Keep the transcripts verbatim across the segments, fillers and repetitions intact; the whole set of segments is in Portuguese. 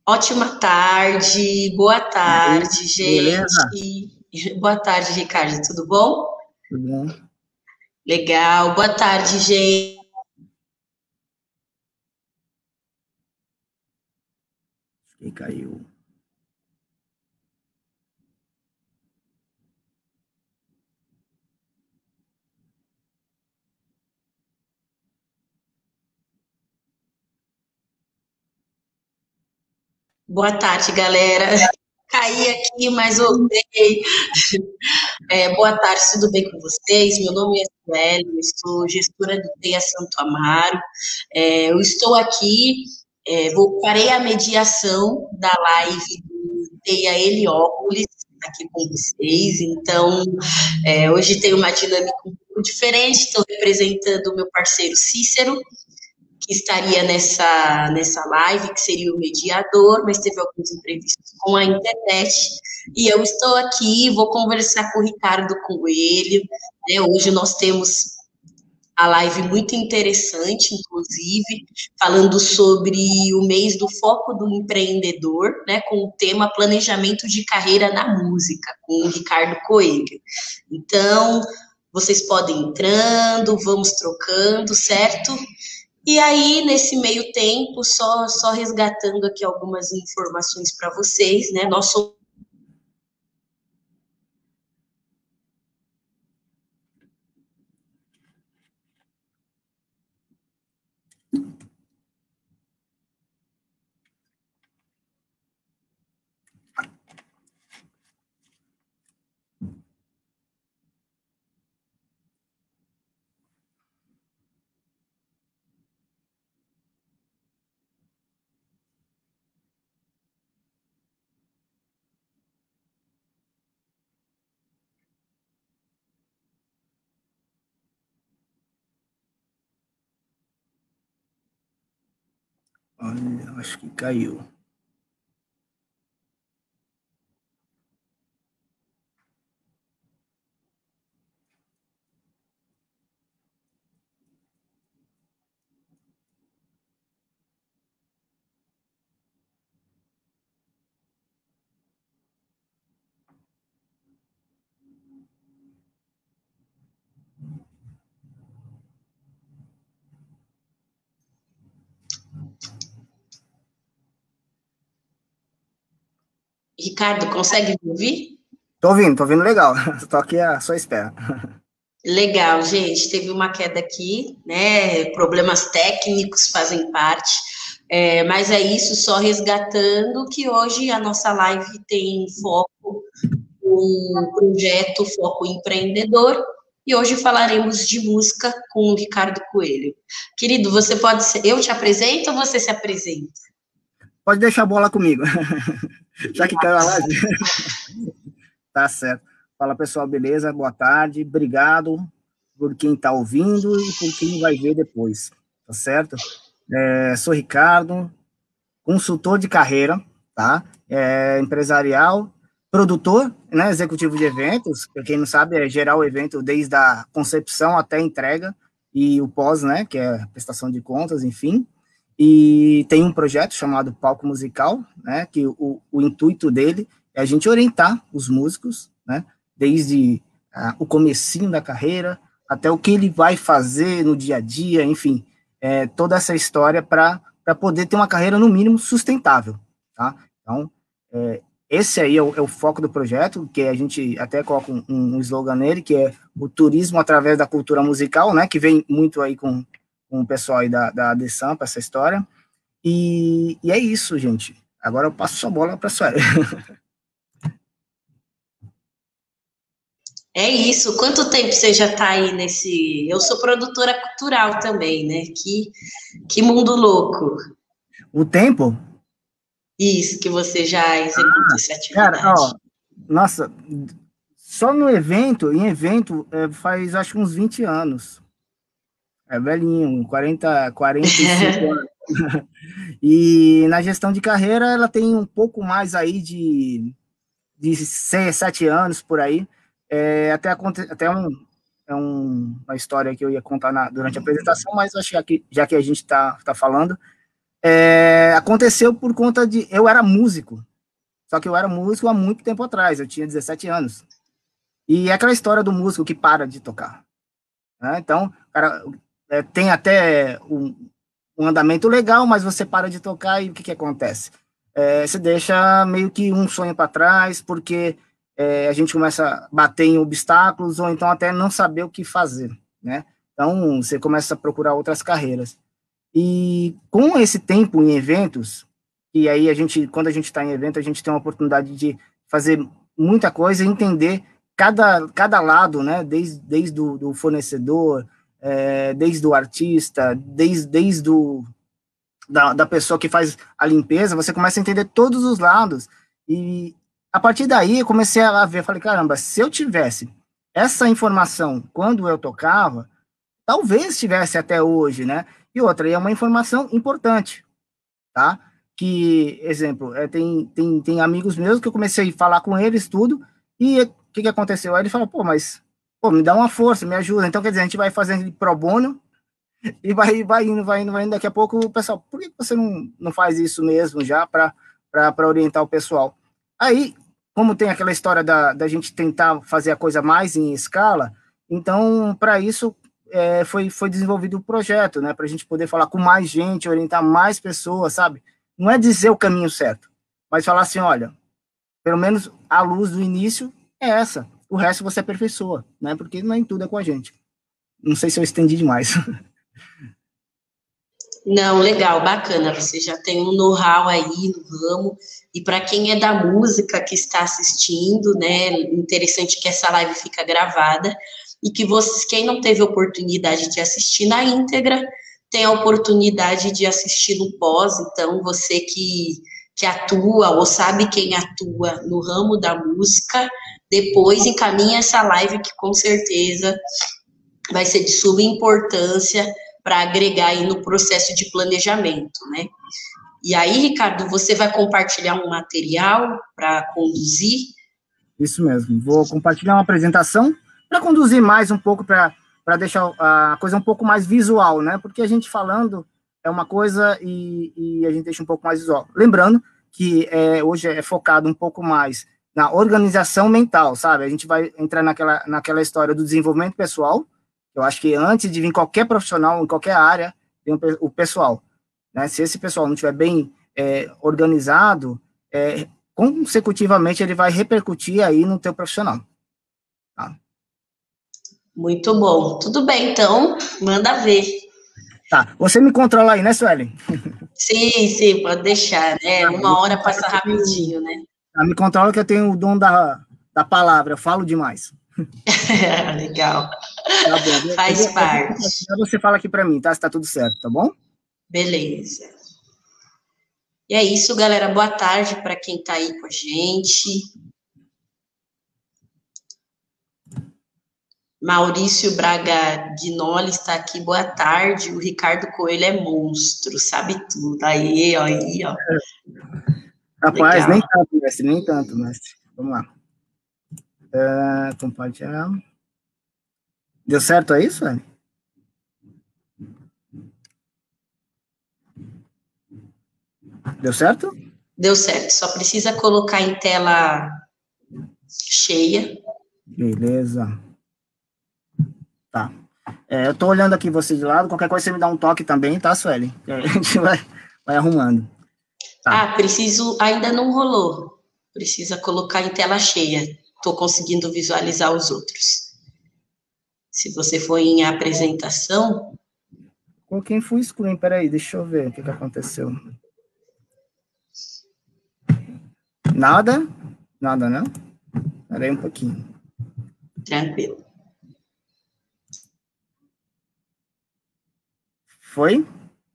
Ótima tarde, boa E aí, tarde, beleza? gente. Boa tarde, Ricardo, tudo bom? Tudo bom? Legal, boa tarde, gente. Acho que caiu. Boa tarde, galera. Caí aqui, mas voltei. É, boa tarde, tudo bem com vocês? Meu nome é Sueli, eu sou gestora do T E A Santo Amaro. É, eu estou aqui, é, vou, farei a mediação da live do T E A Heliópolis aqui com vocês. Então, é, hoje tem uma dinâmica um pouco diferente. Estou representando o meu parceiro Cícero, que estaria nessa, nessa live, que seria o mediador, mas teve alguns imprevistos com a internet. E eu estou aqui, vou conversar com o Ricardo Coelho. Né? Hoje nós temos a live muito interessante, inclusive, falando sobre o mês do foco do empreendedor, né, com o tema planejamento de carreira na música, com o Ricardo Coelho. Então, vocês podem ir entrando, vamos trocando, certo? E aí, nesse meio tempo, só, só resgatando aqui algumas informações para vocês, né? Nós somos. Olha, acho que caiu. Ricardo, consegue me ouvir? Tô ouvindo, tô ouvindo legal. Tô aqui à sua espera. Legal, gente. Teve uma queda aqui, né? Problemas técnicos fazem parte. É, mas é isso, só resgatando que hoje a nossa live tem foco no projeto Foco Empreendedor e hoje falaremos de música com o Ricardo Coelho. Querido, você pode ser, eu te apresento ou você se apresenta? Pode deixar a bola comigo. Já que caiu a live. Tá certo. Fala, pessoal, beleza? Boa tarde. Obrigado por quem tá ouvindo e por quem vai ver depois. Tá certo? É, sou Ricardo, consultor de carreira, tá? É, empresarial, produtor, né, executivo de eventos, para quem não sabe, é gerar o evento desde a concepção até a entrega e o pós, né, que é a prestação de contas, enfim. E tem um projeto chamado Palco Musical, né, que o, o intuito dele é a gente orientar os músicos, né, desde ah, o comecinho da carreira até o que ele vai fazer no dia a dia, enfim, é, toda essa história para para poder ter uma carreira, no mínimo, sustentável, tá? Então, é, esse aí é o, é o foco do projeto, que a gente até coloca um, um slogan nele, que é o turismo através da cultura musical, né, que vem muito aí com, com o pessoal aí da, da Adesampa, essa história, e, e é isso, gente. Agora eu passo a bola para a Sueli. É isso. Quanto tempo você já está aí nesse? Eu sou produtora cultural também, né? Que, que mundo louco. O tempo, Isso, que você já executa essa cara, ó, atividade. nossa, só no evento, em evento, é, faz acho que uns vinte anos. É velhinho, quarenta, quarenta e cinco anos. E na gestão de carreira, ela tem um pouco mais aí de, de seis, sete anos por aí. É, até até um, é um, uma história que eu ia contar na, durante a apresentação, mas acho que aqui, já que a gente está tá falando, É, aconteceu por conta de... Eu era músico, só que eu era músico há muito tempo atrás, eu tinha dezessete anos. E é aquela história do músico que para de tocar, né? Então, cara, é, tem até um, um andamento legal, mas você para de tocar e o que, que acontece? É, você deixa meio que um sonho para trás, porque é, a gente começa a bater em obstáculos, ou então até não saber o que fazer, né? Então, você começa a procurar outras carreiras. E com esse tempo em eventos, e aí a gente, quando a gente está em evento, a gente tem uma oportunidade de fazer muita coisa e entender cada, cada lado, né? Desde, desde o do fornecedor, é, desde o artista, desde, desde o, da, da pessoa que faz a limpeza, você começa a entender todos os lados. E a partir daí eu comecei a ver, falei, caramba, se eu tivesse essa informação quando eu tocava, talvez tivesse até hoje, né? E outra, e é uma informação importante, tá? Que, exemplo, é, tem, tem, tem amigos meus que eu comecei a falar com eles, tudo, e o que, que aconteceu? Aí ele falou, pô, mas, pô, me dá uma força, me ajuda. Então, quer dizer, a gente vai fazendo pro bono e vai, vai indo, vai indo, vai indo. Daqui a pouco o pessoal, por que você não, não faz isso mesmo já para orientar o pessoal? Aí, como tem aquela história da, da gente tentar fazer a coisa mais em escala, então, para isso, é, foi, foi desenvolvido o projeto, né? Para a gente poder falar com mais gente, orientar mais pessoas, sabe? Não é dizer o caminho certo, mas falar assim, olha, pelo menos a luz do início é essa. O resto você aperfeiçoa, né? Porque nem tudo é com a gente. Não sei se eu estendi demais. Não, legal, bacana. Você já tem um know-how aí no ramo. E para quem é da música que está assistindo, né, interessante que essa live fica gravada e que vocês, quem não teve oportunidade de assistir na íntegra, tem a oportunidade de assistir no pós. Então, você que, que atua ou sabe quem atua no ramo da música, depois encaminha essa live que com certeza vai ser de suma importância para agregar aí no processo de planejamento, né? E aí, Ricardo, você vai compartilhar um material para conduzir? Isso mesmo. Vou compartilhar uma apresentação para conduzir mais um pouco, para deixar a coisa um pouco mais visual, né? Porque a gente falando é uma coisa e, e a gente deixa um pouco mais visual. Lembrando que é, hoje é focado um pouco mais na organização mental, sabe? A gente vai entrar naquela, naquela história do desenvolvimento pessoal. Eu acho que antes de vir qualquer profissional, em qualquer área, tem o pessoal, né? Se esse pessoal não estiver bem é, organizado, é, consecutivamente ele vai repercutir aí no teu profissional. Tá? Muito bom. Tudo bem, então, manda ver. Tá, você me controla aí, né, Suelen? Sim, sim, pode deixar, né? Uma hora passa rapidinho, né? Tá, me controla que eu tenho o dom da, da palavra, eu falo demais. Legal. Tá bom. Faz eu, eu, parte. eu, você fala aqui para mim, tá? Se tá tudo certo, tá bom? Beleza. E é isso, galera. Boa tarde para quem está aí com a gente. Maurício Braga Guinoli está aqui, boa tarde. O Ricardo Coelho é monstro, sabe tudo. Aí, ó, aí, ó. Rapaz, Legal. nem tanto, mestre, nem tanto, mestre. Vamos lá. É, compartilhar. Deu certo aí, Suelen? Deu certo? Deu certo. Só precisa colocar em tela cheia. Beleza. Tá. É, eu tô olhando aqui você de lado, qualquer coisa você me dá um toque também, tá, Sueli? A gente vai, vai arrumando. Tá. Ah, preciso, ainda não rolou. Precisa colocar em tela cheia. Tô conseguindo visualizar os outros. Se você for em apresentação... Coloquei em full screen, peraí, deixa eu ver o que, que aconteceu. Nada? Nada, não? Peraí um pouquinho. Tranquilo. Foi?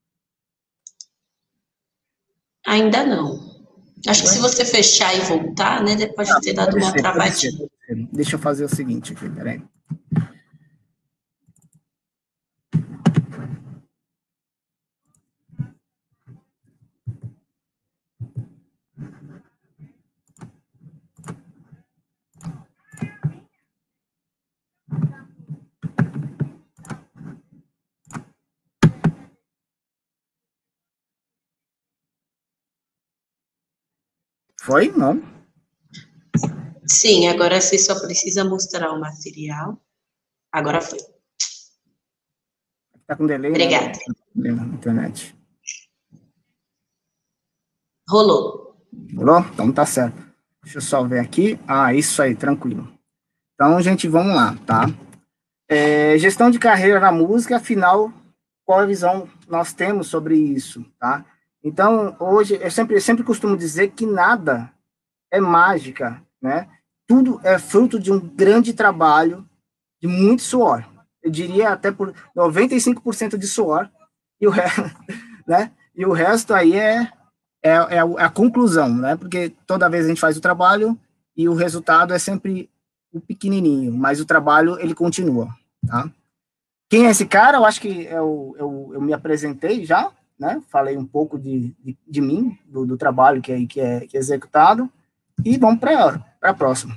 Ainda não. Acho que se você fechar e voltar, né, pode Ah, ter dado pode uma ser, pode ser, travadinha. pode ser. Deixa eu fazer o seguinte aqui, peraí. Foi? Não? Sim, agora você só precisa mostrar o material. Agora foi. Tá com delay, né? Obrigada. Na internet. Rolou. Rolou? Então tá certo. Deixa eu só ver aqui. Ah, isso aí, tranquilo. Então, gente, vamos lá, tá? É, gestão de carreira na música, afinal, qual a visão nós temos sobre isso, tá? Então, hoje, eu sempre, eu sempre costumo dizer que nada é mágica, né? Tudo é fruto de um grande trabalho, de muito suor. Eu diria até por noventa e cinco por cento de suor, e o, resto, né? E o resto aí é, é, é a conclusão, né? Porque toda vez a gente faz o trabalho e o resultado é sempre o pequenininho, mas o trabalho, ele continua, tá? Quem é esse cara? Eu acho que eu, eu, eu me apresentei já, né? Falei um pouco de, de, de mim, do, do trabalho que é, que, é, que é executado, e vamos para a próxima.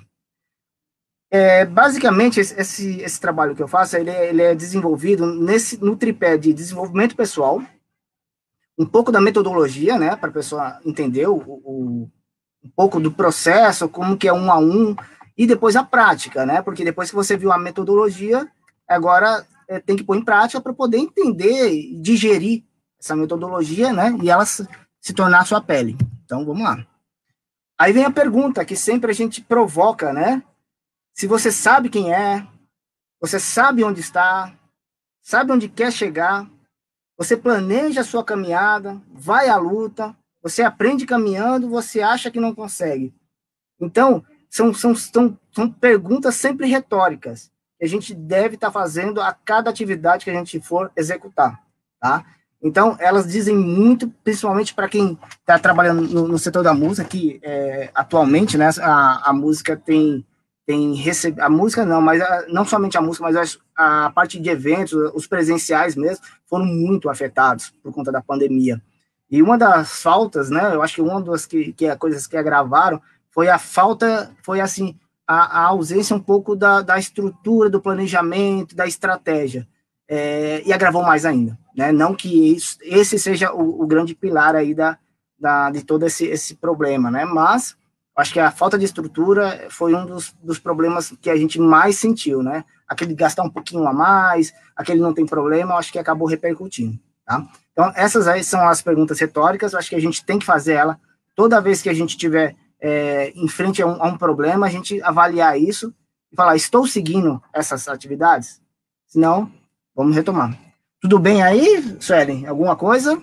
É, basicamente, esse, esse trabalho que eu faço, ele é, ele é desenvolvido nesse, no tripé de desenvolvimento pessoal, um pouco da metodologia, né, para a pessoa entender o, o, um pouco do processo, como que é um a um, e depois a prática, né, porque depois que você viu a metodologia, agora é, tem que pôr em prática para poder entender e digerir essa metodologia, né, e ela se, se tornar a sua pele. Então, vamos lá. Aí vem a pergunta que sempre a gente provoca, né, se você sabe quem é, você sabe onde está, sabe onde quer chegar, você planeja a sua caminhada, vai à luta, você aprende caminhando, você acha que não consegue. Então, são, são, são, são perguntas sempre retóricas que a gente deve estar fazendo a cada atividade que a gente for executar, tá? Então, elas dizem muito, principalmente para quem está trabalhando no, no setor da música, que é, atualmente, né, a, a música tem... tem receb... a música não, mas a, não somente a música, mas a, a parte de eventos, os presenciais mesmo, foram muito afetados por conta da pandemia. E uma das faltas, né, eu acho que uma das que, que é coisas que agravaram foi a falta, foi assim, a, a ausência um pouco da, da estrutura, do planejamento, da estratégia, é, e agravou mais ainda, né, não que isso, esse seja o, o grande pilar aí da, da, de todo esse, esse problema, né, mas acho que a falta de estrutura foi um dos, dos problemas que a gente mais sentiu, né? Aquele gastar um pouquinho a mais, aquele não tem problema, acho que acabou repercutindo, tá? Então, essas aí são as perguntas retóricas, acho que a gente tem que fazer ela toda vez que a gente tiver é, em frente a um, a um problema, a gente avaliar isso e falar, estou seguindo essas atividades? Se não, vamos retomar. Tudo bem aí, Suelen? Alguma coisa?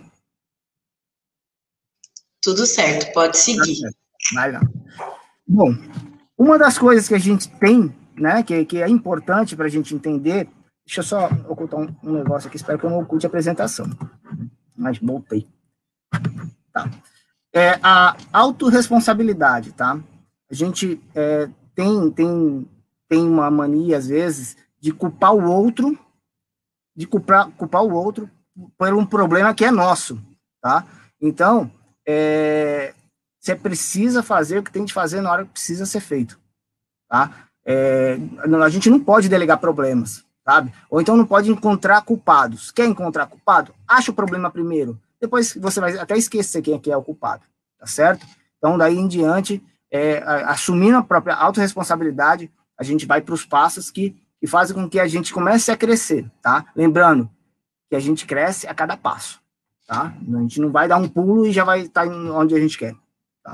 Tudo certo, pode seguir. Vai lá. Bom, uma das coisas que a gente tem, né, que, que é importante para a gente entender, deixa eu só ocultar um, um negócio aqui, espero que eu não oculte a apresentação, mas voltei. Tá. É a autorresponsabilidade, tá? A gente é, tem, tem, tem uma mania, às vezes, de culpar o outro, de culpar, culpar o outro por um problema que é nosso, tá? Então, é, você precisa fazer o que tem de fazer na hora que precisa ser feito, tá? É, a gente não pode delegar problemas, sabe? Ou então não pode encontrar culpados. Quer encontrar culpado? Acha o problema primeiro. Depois você vai até esquecer quem é que é o culpado, tá certo? Então, daí em diante, é, assumindo a própria autorresponsabilidade, a gente vai para os passos que, que fazem com que a gente comece a crescer, tá? Lembrando que a gente cresce a cada passo, tá? A gente não vai dar um pulo e já vai estar onde a gente quer. Tá?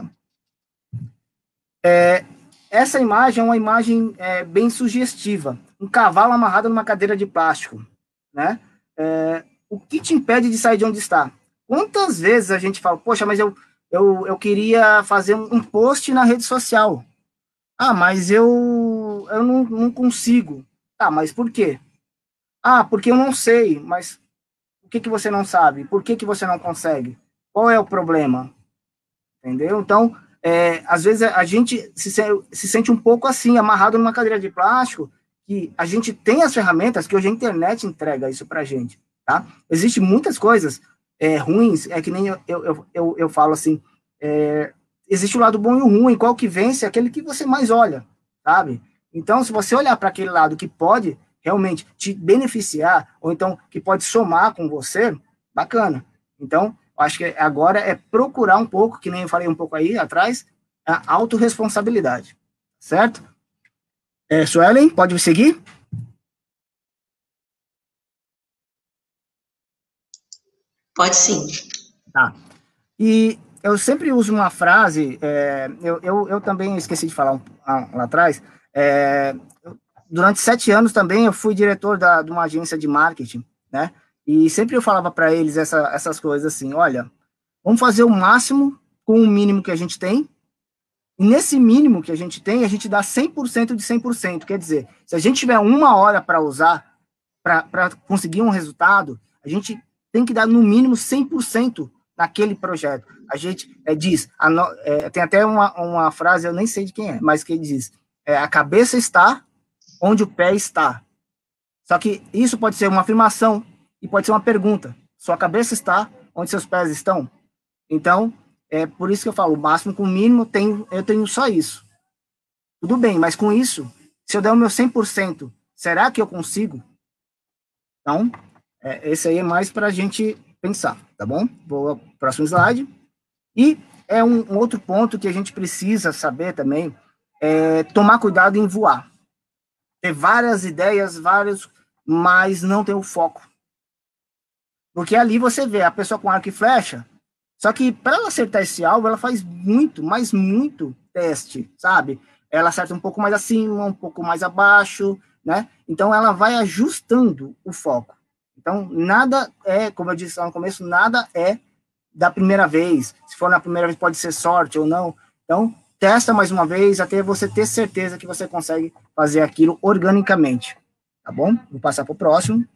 É, essa imagem é uma imagem é, bem sugestiva. Um cavalo amarrado numa cadeira de plástico, né? É, o que te impede de sair de onde está? Quantas vezes a gente fala, poxa, mas eu, eu, eu queria fazer um, um post na rede social. Ah, mas eu, eu não, não consigo. Ah, mas por quê? Ah, porque eu não sei. Mas o que, que você não sabe? Por que, que você não consegue? Qual é o problema? Entendeu? Então, é, às vezes a gente se, se sente um pouco assim, amarrado numa cadeira de plástico, que a gente tem as ferramentas, que hoje a internet entrega isso pra gente, tá? Existem muitas coisas é, ruins, é que nem eu, eu, eu, eu falo assim, é, existe o lado bom e o ruim, qual que vence é aquele que você mais olha, sabe? Então, se você olhar para aquele lado que pode realmente te beneficiar, ou então que pode somar com você, bacana. Então, acho que agora é procurar um pouco, que nem eu falei um pouco aí atrás, a autorresponsabilidade, certo? É, Suelen, pode seguir? Pode sim. Tá. E eu sempre uso uma frase, é, eu, eu, eu também esqueci de falar um, lá atrás, é, durante sete anos também eu fui diretor da, de uma agência de marketing, né? E sempre eu falava para eles essa, essas coisas assim, olha, vamos fazer o máximo com o mínimo que a gente tem, e nesse mínimo que a gente tem, a gente dá cem por cento de cem por cento, quer dizer, se a gente tiver uma hora para usar, para conseguir um resultado, a gente tem que dar no mínimo cem por cento naquele projeto. A gente é, diz, a no, é, tem até uma, uma frase, eu nem sei de quem é, mas que ele diz, é, a cabeça está onde o pé está. Só que isso pode ser uma afirmação e pode ser uma pergunta. Sua cabeça está onde seus pés estão? Então, é por isso que eu falo, o máximo com o mínimo, tenho, eu tenho só isso. Tudo bem, mas com isso, se eu der o meu cem por cento, será que eu consigo? Então, é, esse aí é mais para a gente pensar, tá bom? Vou ao próximo slide. E é um, um outro ponto que a gente precisa saber também, é tomar cuidado em voar. Ter várias ideias, vários, mas não ter o foco. Porque ali você vê a pessoa com arco e flecha, só que para ela acertar esse alvo, ela faz muito, mas muito teste, sabe? Ela acerta um pouco mais acima, um pouco mais abaixo, né? Então ela vai ajustando o foco. Então nada é, como eu disse lá no começo, nada é da primeira vez. Se for na primeira vez, pode ser sorte ou não. Então testa mais uma vez até você ter certeza que você consegue fazer aquilo organicamente, tá bom? Vou passar para o próximo.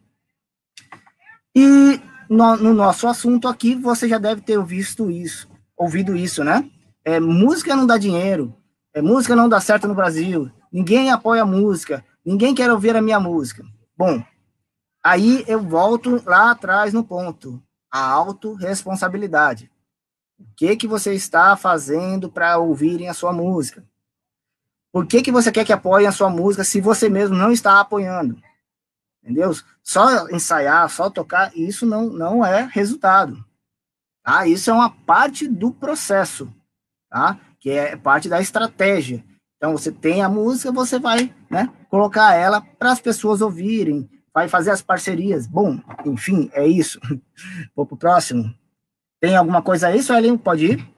E no, no nosso assunto aqui, você já deve ter visto isso, ouvido isso, né? É, música não dá dinheiro, é, música não dá certo no Brasil, ninguém apoia a música, ninguém quer ouvir a minha música. Bom, aí eu volto lá atrás no ponto, a autorresponsabilidade. O que, que você está fazendo para ouvirem a sua música? Por que, que você quer que apoiem a sua música se você mesmo não está apoiando? Entendeu? Só ensaiar, só tocar, isso não, não é resultado. Tá? Isso é uma parte do processo, tá? Que é parte da estratégia. Então, você tem a música, você vai, né, colocar ela para as pessoas ouvirem, vai fazer as parcerias. Bom, enfim, é isso. Vou para o próximo. Tem alguma coisa aí, Suelen? Pode ir?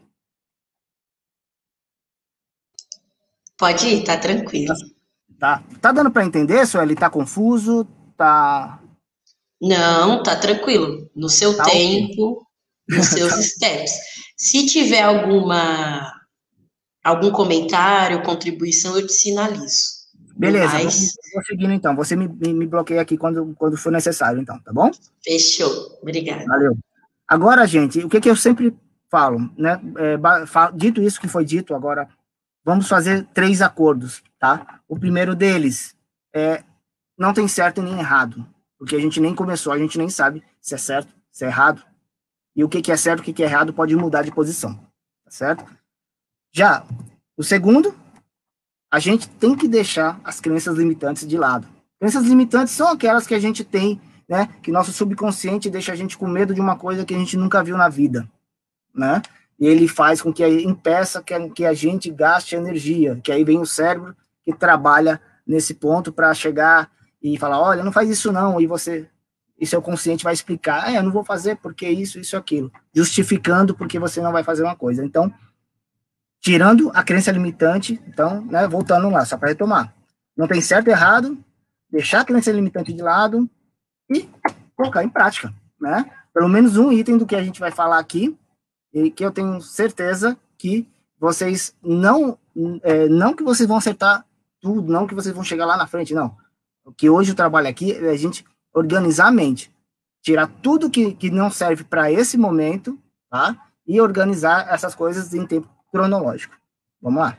Pode ir, tá tranquilo. Tá, tá dando para entender, Suelen? Tá confuso? Tá... Não, tá tranquilo. No seu tá tempo, okay. Nos seus steps. Se tiver alguma algum comentário, contribuição, eu te sinalizo. Beleza, vou, vou seguindo então. Você me, me, me bloqueia aqui quando, quando for necessário, então, tá bom? Fechou. Obrigada. Valeu. Agora, gente, o que, que eu sempre falo, né? É, falo, dito isso que foi dito, agora vamos fazer três acordos, tá? O primeiro deles é não tem certo nem errado, porque a gente nem começou, a gente nem sabe se é certo, se é errado. E o que, que é certo, o que, que é errado pode mudar de posição, tá certo? Já o segundo, a gente tem que deixar as crenças limitantes de lado. Crenças limitantes são aquelas que a gente tem, né, que nosso subconsciente deixa a gente com medo de uma coisa que a gente nunca viu na vida, né? E ele faz com que impeça que a, que a gente gaste energia, que aí vem o cérebro que trabalha nesse ponto para chegar e falar, olha, não faz isso não, e você, e seu consciente vai explicar, ah, eu não vou fazer porque isso, isso, aquilo, justificando porque você não vai fazer uma coisa. Então, tirando a crença limitante, então, né, voltando lá, só para retomar, não tem certo e errado, deixar a crença limitante de lado e colocar em prática, né? Pelo menos um item do que a gente vai falar aqui, e que eu tenho certeza que vocês não, é, não que vocês vão acertar tudo, não que vocês vão chegar lá na frente, não. O que hoje o trabalho aqui é a gente organizar a mente, tirar tudo que, que não serve para esse momento, tá? E organizar essas coisas em tempo cronológico. Vamos lá.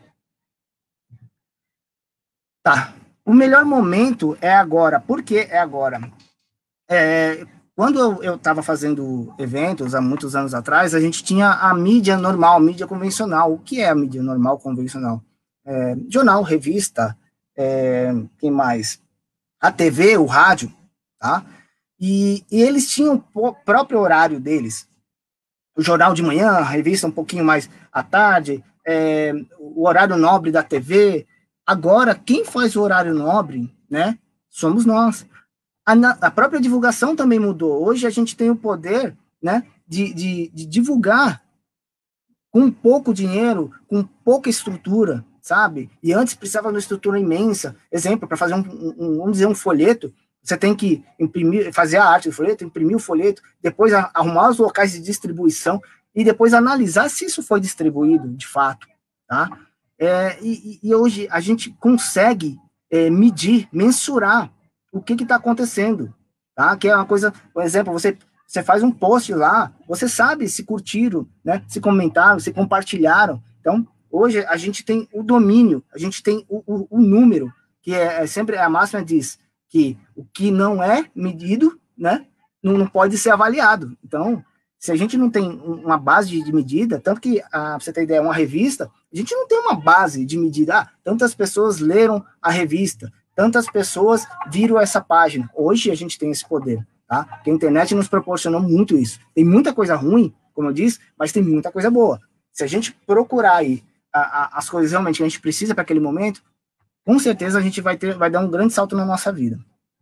Tá. O melhor momento é agora. Por que é agora? É, quando eu estava fazendo eventos, há muitos anos atrás, a gente tinha a mídia normal, a mídia convencional. O que é a mídia normal, convencional? É, jornal, revista, é, quem mais? A T V, o rádio, tá? E, e eles tinham o próprio horário deles. O jornal de manhã, a revista um pouquinho mais à tarde, é, o horário nobre da T V. Agora, quem faz o horário nobre, né, somos nós. A, a própria divulgação também mudou. Hoje a gente tem o poder, né, de, de, de divulgar com pouco dinheiro, com pouca estrutura, sabe? E antes precisava de uma estrutura imensa. Exemplo, para fazer um, um, vamos dizer, um folheto, você tem que imprimir, fazer a arte do folheto, imprimir o folheto, depois arrumar os locais de distribuição e depois analisar se isso foi distribuído de fato, tá? É, e, e hoje a gente consegue é, medir, mensurar o que está acontecendo, tá? Que é uma coisa, por exemplo, você Você faz um post lá, você sabe se curtiram, né? Se comentaram, se compartilharam. Então, hoje a gente tem o domínio, a gente tem o, o, o número, que é, é sempre a máxima diz que o que não é medido, né? Não, não pode ser avaliado. Então, se a gente não tem uma base de, de medida, tanto que, ah, pra você ter ideia, uma revista, a gente não tem uma base de medida. Ah, tantas pessoas leram a revista, tantas pessoas viram essa página. Hoje a gente tem esse poder. Tá? Porque a internet nos proporcionou muito isso. Tem muita coisa ruim, como eu disse, mas tem muita coisa boa. Se a gente procurar aí a, a, as coisas realmente que a gente precisa para aquele momento, com certeza a gente vai, ter, vai dar um grande salto na nossa vida.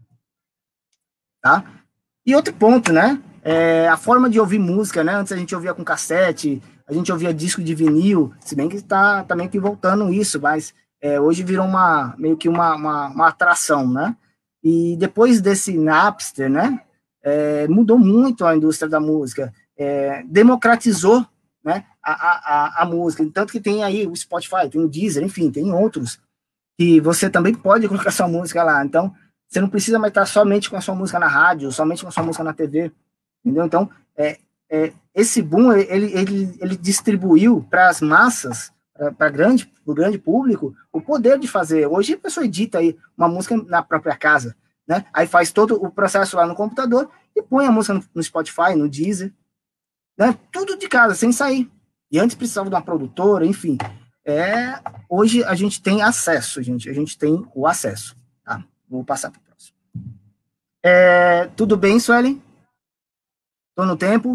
Tá? E outro ponto, né? É a forma de ouvir música, né? Antes a gente ouvia com cassete, a gente ouvia disco de vinil, se bem que está tá meio que voltando isso, mas é, hoje virou uma, meio que uma, uma, uma atração, né? E depois desse Napster, né? É, mudou muito a indústria da música, é, democratizou, né, a, a, a música, tanto que tem aí o Spotify, tem o Deezer, enfim, tem outros, que você também pode colocar sua música lá, então você não precisa mais estar somente com a sua música na rádio, somente com a sua música na T V, entendeu? Então, é, é, esse boom, ele, ele, ele distribuiu para as massas, para grande, o grande público, o poder de fazer. Hoje a pessoa edita aí uma música na própria casa, né? Aí faz todo o processo lá no computador e põe a música no, no Spotify, no Deezer, né? Tudo de casa, sem sair. E antes precisava de uma produtora, enfim. É, hoje a gente tem acesso, gente. A gente tem o acesso. Tá? Vou passar para o próximo. É, tudo bem, Suelen? Estou no tempo?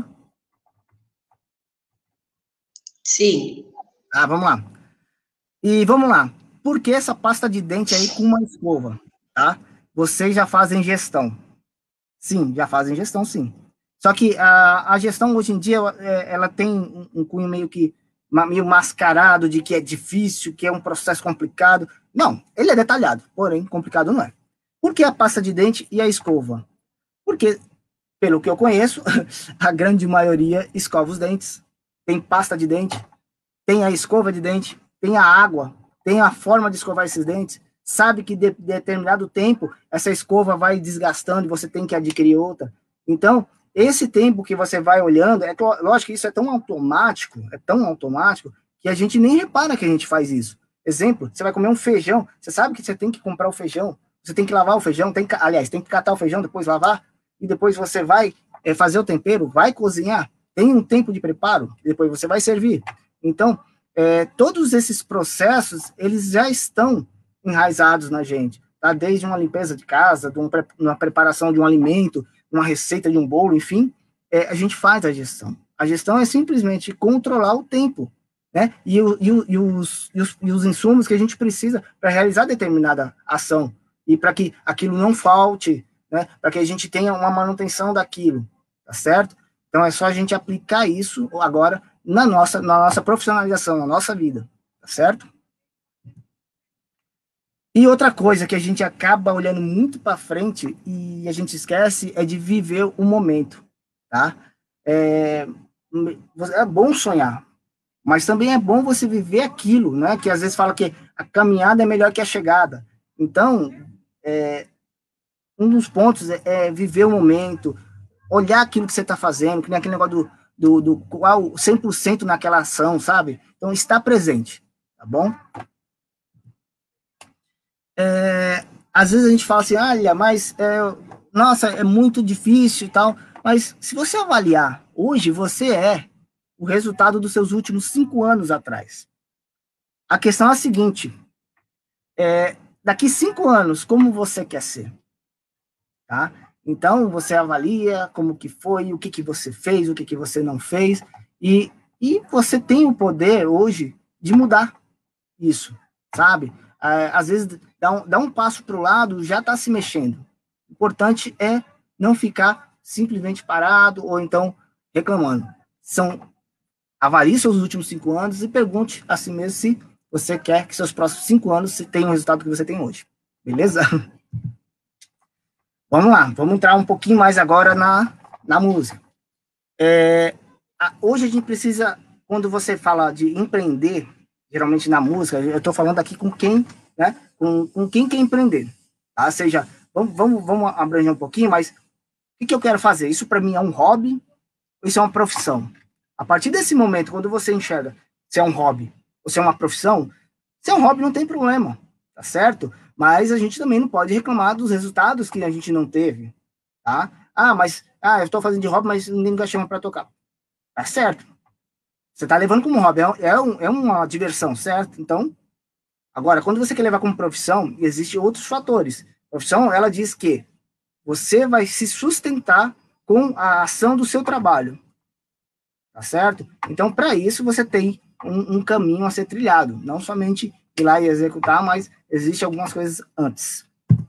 Sim. Ah, vamos lá. E vamos lá. Por que essa pasta de dente aí com uma escova? Tá? Vocês já fazem gestão. Sim, já fazem gestão, sim. Só que a, a gestão, hoje em dia, ela, ela tem um, um cunho meio que meio mascarado de que é difícil, que é um processo complicado. Não, ele é detalhado, porém, complicado não é. Por que a pasta de dente e a escova? Porque, pelo que eu conheço, a grande maioria escova os dentes. Tem pasta de dente, tem a escova de dente, tem a água, tem a forma de escovar esses dentes, sabe que de determinado tempo essa escova vai desgastando e você tem que adquirir outra. Então, esse tempo que você vai olhando, é lógico que isso é tão automático, é tão automático, que a gente nem repara que a gente faz isso. Exemplo, você vai comer um feijão, você sabe que você tem que comprar o feijão, você tem que lavar o feijão, tem que, aliás, tem que catar o feijão, depois lavar, e depois você vai é, fazer o tempero, vai cozinhar, tem um tempo de preparo, e depois você vai servir. Então, é, todos esses processos, eles já estão enraizados na gente, tá? Desde uma limpeza de casa, de um, uma preparação de um alimento, uma receita de um bolo, enfim, é, a gente faz a gestão. A gestão é simplesmente controlar o tempo, né? E, o, e, o, e, os, e, os, e os insumos que a gente precisa para realizar determinada ação, e para que aquilo não falte, né? Para que a gente tenha uma manutenção daquilo, tá certo? Então é só a gente aplicar isso agora na nossa, na nossa profissionalização, na nossa vida, tá certo? E outra coisa que a gente acaba olhando muito para frente e a gente esquece é de viver o momento, tá? É, é bom sonhar, mas também é bom você viver aquilo, né? Que às vezes fala que a caminhada é melhor que a chegada. Então, é, um dos pontos é, é viver o momento, olhar aquilo que você está fazendo, que nem aquele negócio do, do, do cem por cento naquela ação, sabe? Então, estar presente, tá bom? É, às vezes a gente fala assim, olha, mas, é, nossa, é muito difícil e tal, mas se você avaliar, hoje você é o resultado dos seus últimos cinco anos atrás. A questão é a seguinte, é, daqui cinco anos, como você quer ser? Tá? Então, você avalia como que foi, o que, que você fez, o que, que você não fez, e, e você tem o poder hoje de mudar isso, sabe? É, às vezes, dá um, dá um passo para o lado, já está se mexendo. O importante é não ficar simplesmente parado ou então reclamando. São, avalie seus últimos cinco anos e pergunte a si mesmo se você quer que seus próximos cinco anos tenham o resultado que você tem hoje. Beleza? Vamos lá, vamos entrar um pouquinho mais agora na, na música. É, a, hoje a gente precisa, quando você fala de empreender, geralmente na música, eu estou falando aqui com quem, né, com, com quem quer empreender. Tá? Ou seja, vamos, vamos, vamos abranger um pouquinho, mas o que, que eu quero fazer? Isso para mim é um hobby ou isso é uma profissão? A partir desse momento, quando você enxerga se é um hobby ou se é uma profissão, se é um hobby não tem problema, tá certo? Mas a gente também não pode reclamar dos resultados que a gente não teve, tá? Ah, mas ah, eu estou fazendo de hobby, mas ninguém me chama para tocar. Tá certo. Você está levando como hobby, é, é, um, é uma diversão, certo? Então, agora, quando você quer levar como profissão, existem outros fatores. A profissão, ela diz que você vai se sustentar com a ação do seu trabalho, tá certo? Então, para isso, você tem um, um caminho a ser trilhado, não somente ir lá e executar, mas existem algumas coisas antes,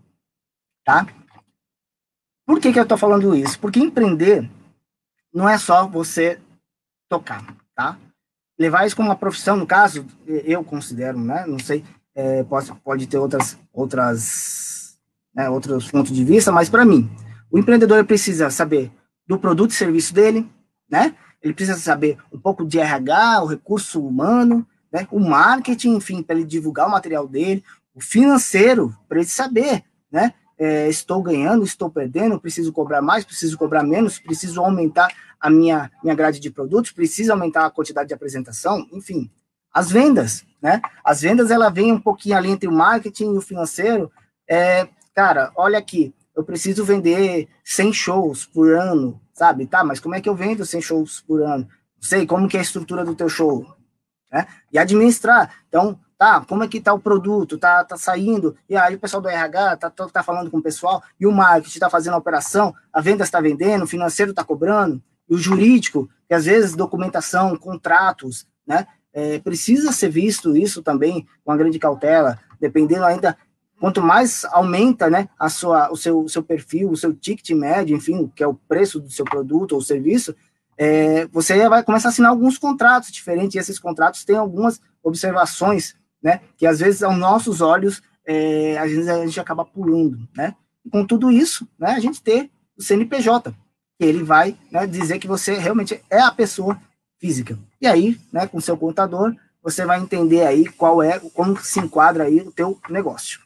tá? Por que que eu estou falando isso? Porque empreender não é só você tocar, tá? Levar isso como uma profissão, no caso, eu considero, né? Não sei, é, pode, pode ter outras, outras, né, outros pontos de vista, mas para mim, o empreendedor precisa saber do produto e serviço dele, né? Ele precisa saber um pouco de R H, o recurso humano, né, o marketing, enfim, para ele divulgar o material dele, o financeiro, para ele saber, né, é, estou ganhando, estou perdendo, preciso cobrar mais, preciso cobrar menos, preciso aumentar a minha, minha grade de produtos, preciso aumentar a quantidade de apresentação, enfim. As vendas, né, as vendas, ela vem um pouquinho ali entre o marketing e o financeiro, é, cara, olha aqui, eu preciso vender cem shows por ano, sabe, tá, mas como é que eu vendo cem shows por ano? Não sei, como que é a estrutura do teu show? Né? E administrar, então, tá, como é que tá o produto, tá, tá saindo, e aí o pessoal do R H tá, tá falando com o pessoal, e o marketing tá fazendo a operação, a venda está vendendo, o financeiro tá cobrando, e o jurídico, que às vezes documentação, contratos, né, é, precisa ser visto isso também com uma grande cautela, dependendo ainda, quanto mais aumenta, né, a sua, o seu, o seu perfil, o seu ticket médio, enfim, que é o preço do seu produto ou serviço, É, você vai começar a assinar alguns contratos diferentes, e esses contratos têm algumas observações, né, que às vezes aos nossos olhos, é, às vezes a gente acaba pulando, né, e com tudo isso, né, a gente tem o C N P J, que ele vai, né, dizer que você realmente é a pessoa física, e aí, né, com o seu contador, você vai entender aí qual é, como se enquadra aí o teu negócio.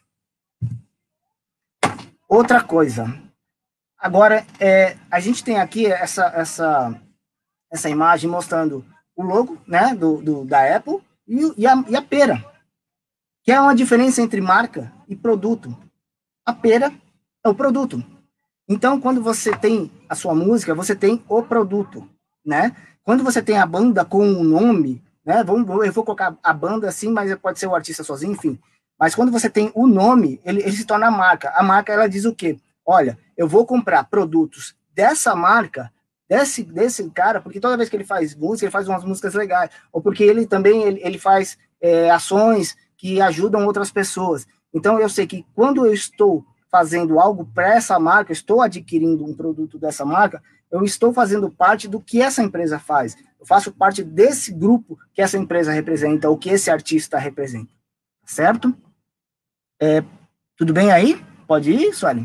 Outra coisa, agora, é, a gente tem aqui essa, essa essa imagem mostrando o logo, né, do, do, da Apple e, e, a, e a pera, que é uma diferença entre marca e produto. A pera é o produto. Então, quando você tem a sua música, você tem o produto, né? Quando você tem a banda com o nome, né, vamos, eu vou colocar a banda assim, mas pode ser o artista sozinho, enfim. Mas quando você tem o nome, ele, ele se torna a marca. A marca, ela diz o quê? Olha, eu vou comprar produtos dessa marca, Desse, desse cara, porque toda vez que ele faz música, ele faz umas músicas legais, ou porque ele também ele, ele faz é, ações que ajudam outras pessoas. Então, eu sei que quando eu estou fazendo algo para essa marca, estou adquirindo um produto dessa marca, eu estou fazendo parte do que essa empresa faz. Eu faço parte desse grupo que essa empresa representa, ou que esse artista representa. Certo? É, tudo bem aí? Pode ir, Suelen?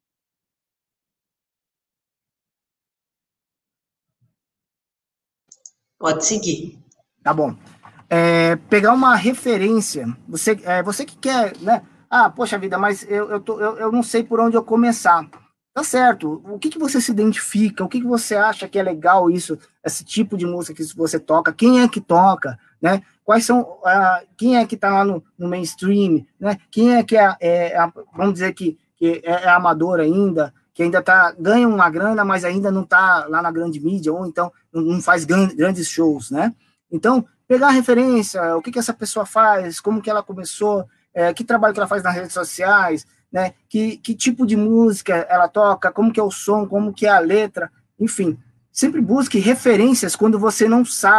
Pode seguir. Tá bom. É, pegar uma referência, você, é, você que quer, né? Ah, poxa vida, mas eu, eu, tô, eu, eu não sei por onde eu começar. Tá certo. O que, que você se identifica? O que, que você acha que é legal isso, esse tipo de música que você toca? Quem é que toca? Né? Quais são, uh, quem é que tá lá no, no mainstream? Né? Quem é que é, é, é vamos dizer que, que é, é amador ainda, que ainda tá, ganha uma grana, mas ainda não tá lá na grande mídia, ou então não faz grandes shows, né? Então, pegar a referência, o que, que essa pessoa faz, como que ela começou, é, que trabalho que ela faz nas redes sociais, né? Que, que tipo de música ela toca, como que é o som, como que é a letra, enfim. Sempre busque referências quando você não sabe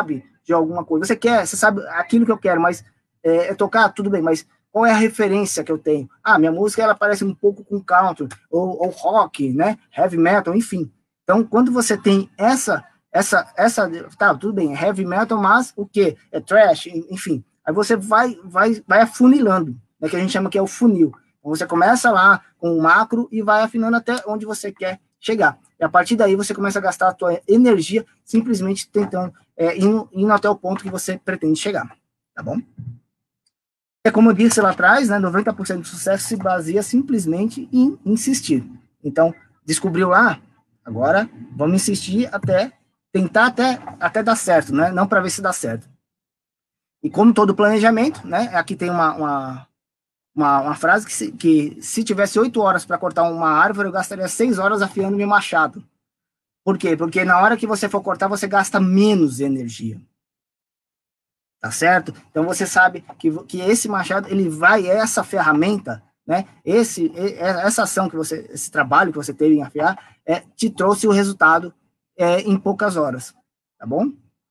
de alguma coisa. Você quer, você sabe aquilo que eu quero, mas é, é tocar, tudo bem, mas qual é a referência que eu tenho? Ah, minha música, ela parece um pouco com country, ou, ou rock, né, heavy metal, enfim. Então, quando você tem essa, essa, essa, tá, tudo bem, heavy metal, mas o quê? É trash, enfim. Aí você vai, vai, vai afunilando, né, que a gente chama que é o funil. Então, você começa lá com o macro e vai afinando até onde você quer chegar. E a partir daí você começa a gastar a tua energia simplesmente tentando, é, indo, indo até o ponto que você pretende chegar, tá bom? É como eu disse lá atrás, né, noventa por cento do sucesso se baseia simplesmente em insistir. Então, descobriu lá, agora vamos insistir até, tentar até, até dar certo, né, não para ver se dá certo. E como todo planejamento, né, aqui tem uma, uma, uma, uma frase que se, que se tivesse oito horas para cortar uma árvore, eu gastaria seis horas afiando meu machado. Por quê? Porque na hora que você for cortar, você gasta menos energia. Tá certo? Então você sabe que, que esse machado, ele vai, essa ferramenta, né? Esse, essa ação que você, esse trabalho que você teve em afiar, é, te trouxe o resultado é, em poucas horas, tá bom?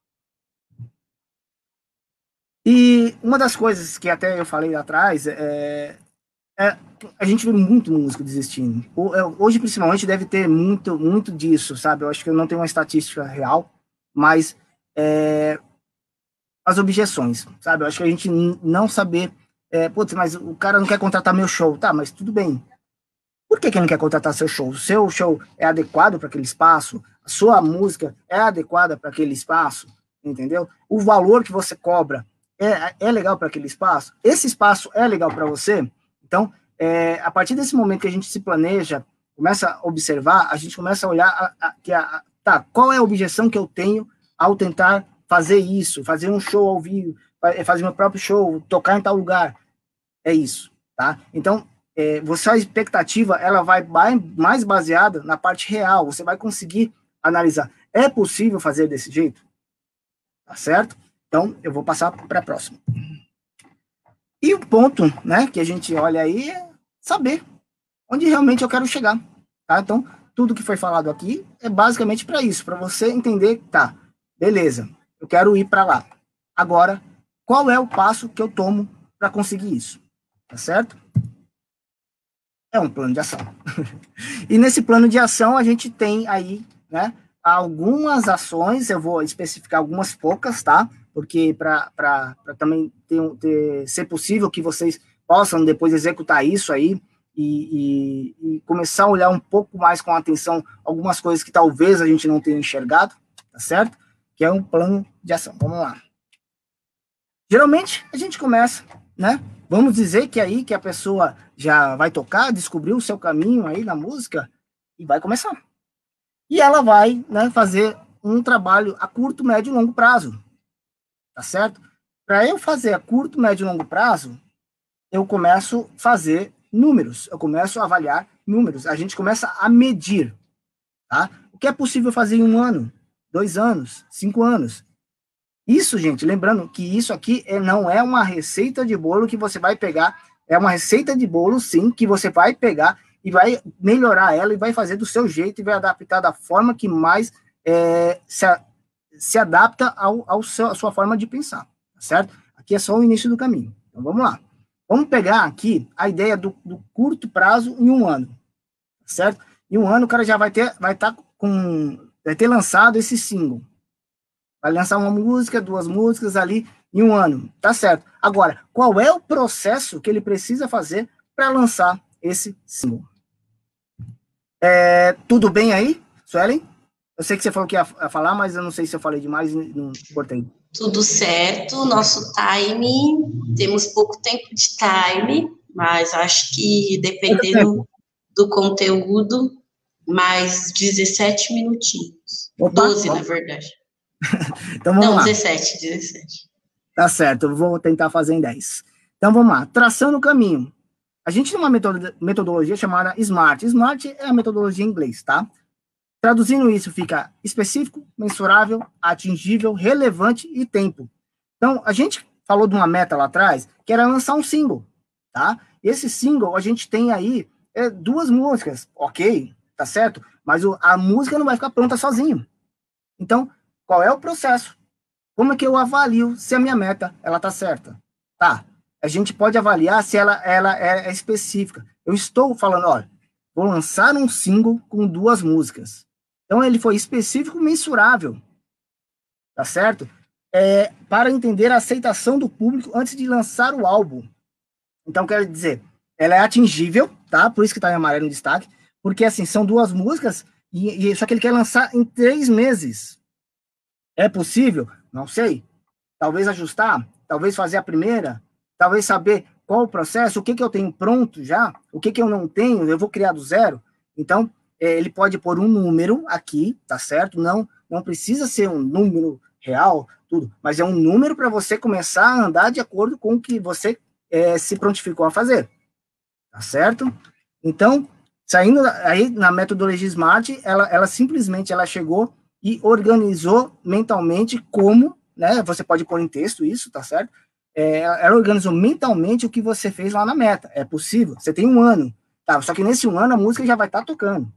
E uma das coisas que até eu falei lá atrás, é, é a gente vê muito músico desistindo. Hoje, principalmente, deve ter muito, muito disso, sabe? Eu acho que eu não tenho uma estatística real, mas é, as objeções, sabe? Eu acho que a gente não saber, é, putz, mas o cara não quer contratar meu show, tá, mas tudo bem. Por que que ele não quer contratar seu show? O seu show é adequado para aquele espaço? A sua música é adequada para aquele espaço? Entendeu? O valor que você cobra é, é legal para aquele espaço? Esse espaço é legal para você? Então, é, a partir desse momento que a gente se planeja, começa a observar, a gente começa a olhar, a, a, que a, tá, qual é a objeção que eu tenho ao tentar fazer isso, fazer um show ao vivo, fazer meu próprio show, tocar em tal lugar, é isso, tá? Então, é, você, a expectativa, ela vai mais baseada na parte real, você vai conseguir analisar, é possível fazer desse jeito? Tá certo? Então, eu vou passar para a próxima. E o ponto, né, que a gente olha aí é saber onde realmente eu quero chegar, tá? Então, tudo que foi falado aqui é basicamente para isso, para você entender, tá, beleza, eu quero ir para lá. Agora, qual é o passo que eu tomo para conseguir isso? Tá certo? É um plano de ação. E nesse plano de ação, a gente tem aí, né, algumas ações, eu vou especificar algumas poucas, tá? Porque para também ter, ter, ser possível que vocês possam depois executar isso aí e, e, e começar a olhar um pouco mais com atenção algumas coisas que talvez a gente não tenha enxergado, tá certo? Que é um plano de ação. Vamos lá. Geralmente, a gente começa, né? Vamos dizer que aí que a pessoa já vai tocar, descobriu o seu caminho aí na música e vai começar. E ela vai, né, fazer um trabalho a curto, médio e longo prazo. Tá certo? Para eu fazer a curto, médio e longo prazo, eu começo a fazer números. Eu começo a avaliar números. A gente começa a medir. Tá? O que é possível fazer em um ano? Dois anos, cinco anos. Isso, gente, lembrando que isso aqui é, não é uma receita de bolo que você vai pegar, é uma receita de bolo, sim, que você vai pegar e vai melhorar ela e vai fazer do seu jeito e vai adaptar da forma que mais é, se, se adapta ao, ao seu, à sua forma de pensar, tá certo? Aqui é só o início do caminho. Então, vamos lá. Vamos pegar aqui a ideia do, do curto prazo em um ano, tá certo? Em um ano o cara já vai ter, vai estar com... vai ter lançado esse single. Vai lançar uma música, duas músicas ali em um ano. Tá certo. Agora, qual é o processo que ele precisa fazer para lançar esse single? É, tudo bem aí, Suelen? Eu sei que você falou que ia falar, mas eu não sei se eu falei demais e não cortei. Tudo certo. Nosso time, temos pouco tempo de time, mas acho que dependendo do conteúdo, mais dezessete minutinhos. Opa, doze, vamos. Na verdade. Então vamos Não, lá. dezessete, dezessete. Tá certo, eu vou tentar fazer em dez. Então vamos lá. Traçando o caminho. A gente tem uma metodologia chamada SMART. SMART é a metodologia em inglês, tá? Traduzindo isso, fica específico, mensurável, atingível, relevante e tempo. Então, a gente falou de uma meta lá atrás, que era lançar um single, tá? Esse single, a gente tem aí é, duas músicas, ok, tá certo? Mas o, a música não vai ficar pronta sozinho. Então, qual é o processo? Como é que eu avalio se a minha meta ela tá certa? Tá. A gente pode avaliar se ela, ela é específica. Eu estou falando, olha, vou lançar um single com duas músicas. Então, ele foi específico, mensurável. Tá certo? É, para entender a aceitação do público antes de lançar o álbum. Então, quero dizer, ela é atingível, tá? Por isso que tá em amarelo no destaque. Porque, assim, são duas músicas, e, e, só que ele quer lançar em três meses. É possível? Não sei. Talvez ajustar, talvez fazer a primeira, talvez saber qual o processo, o que, que eu tenho pronto já, o que, que eu não tenho, eu vou criar do zero. Então, é, ele pode pôr um número aqui, tá certo? Não, não precisa ser um número real, tudo, mas é um número para você começar a andar de acordo com o que você é, se prontificou a fazer, tá certo? Então, saindo aí na metodologia Smart, ela, ela simplesmente ela chegou e organizou mentalmente como, né? Você pode pôr em texto isso, tá certo? É, ela organizou mentalmente o que você fez lá na meta. É possível. Você tem um ano, tá? Só que nesse um ano a música já vai estar tá tocando,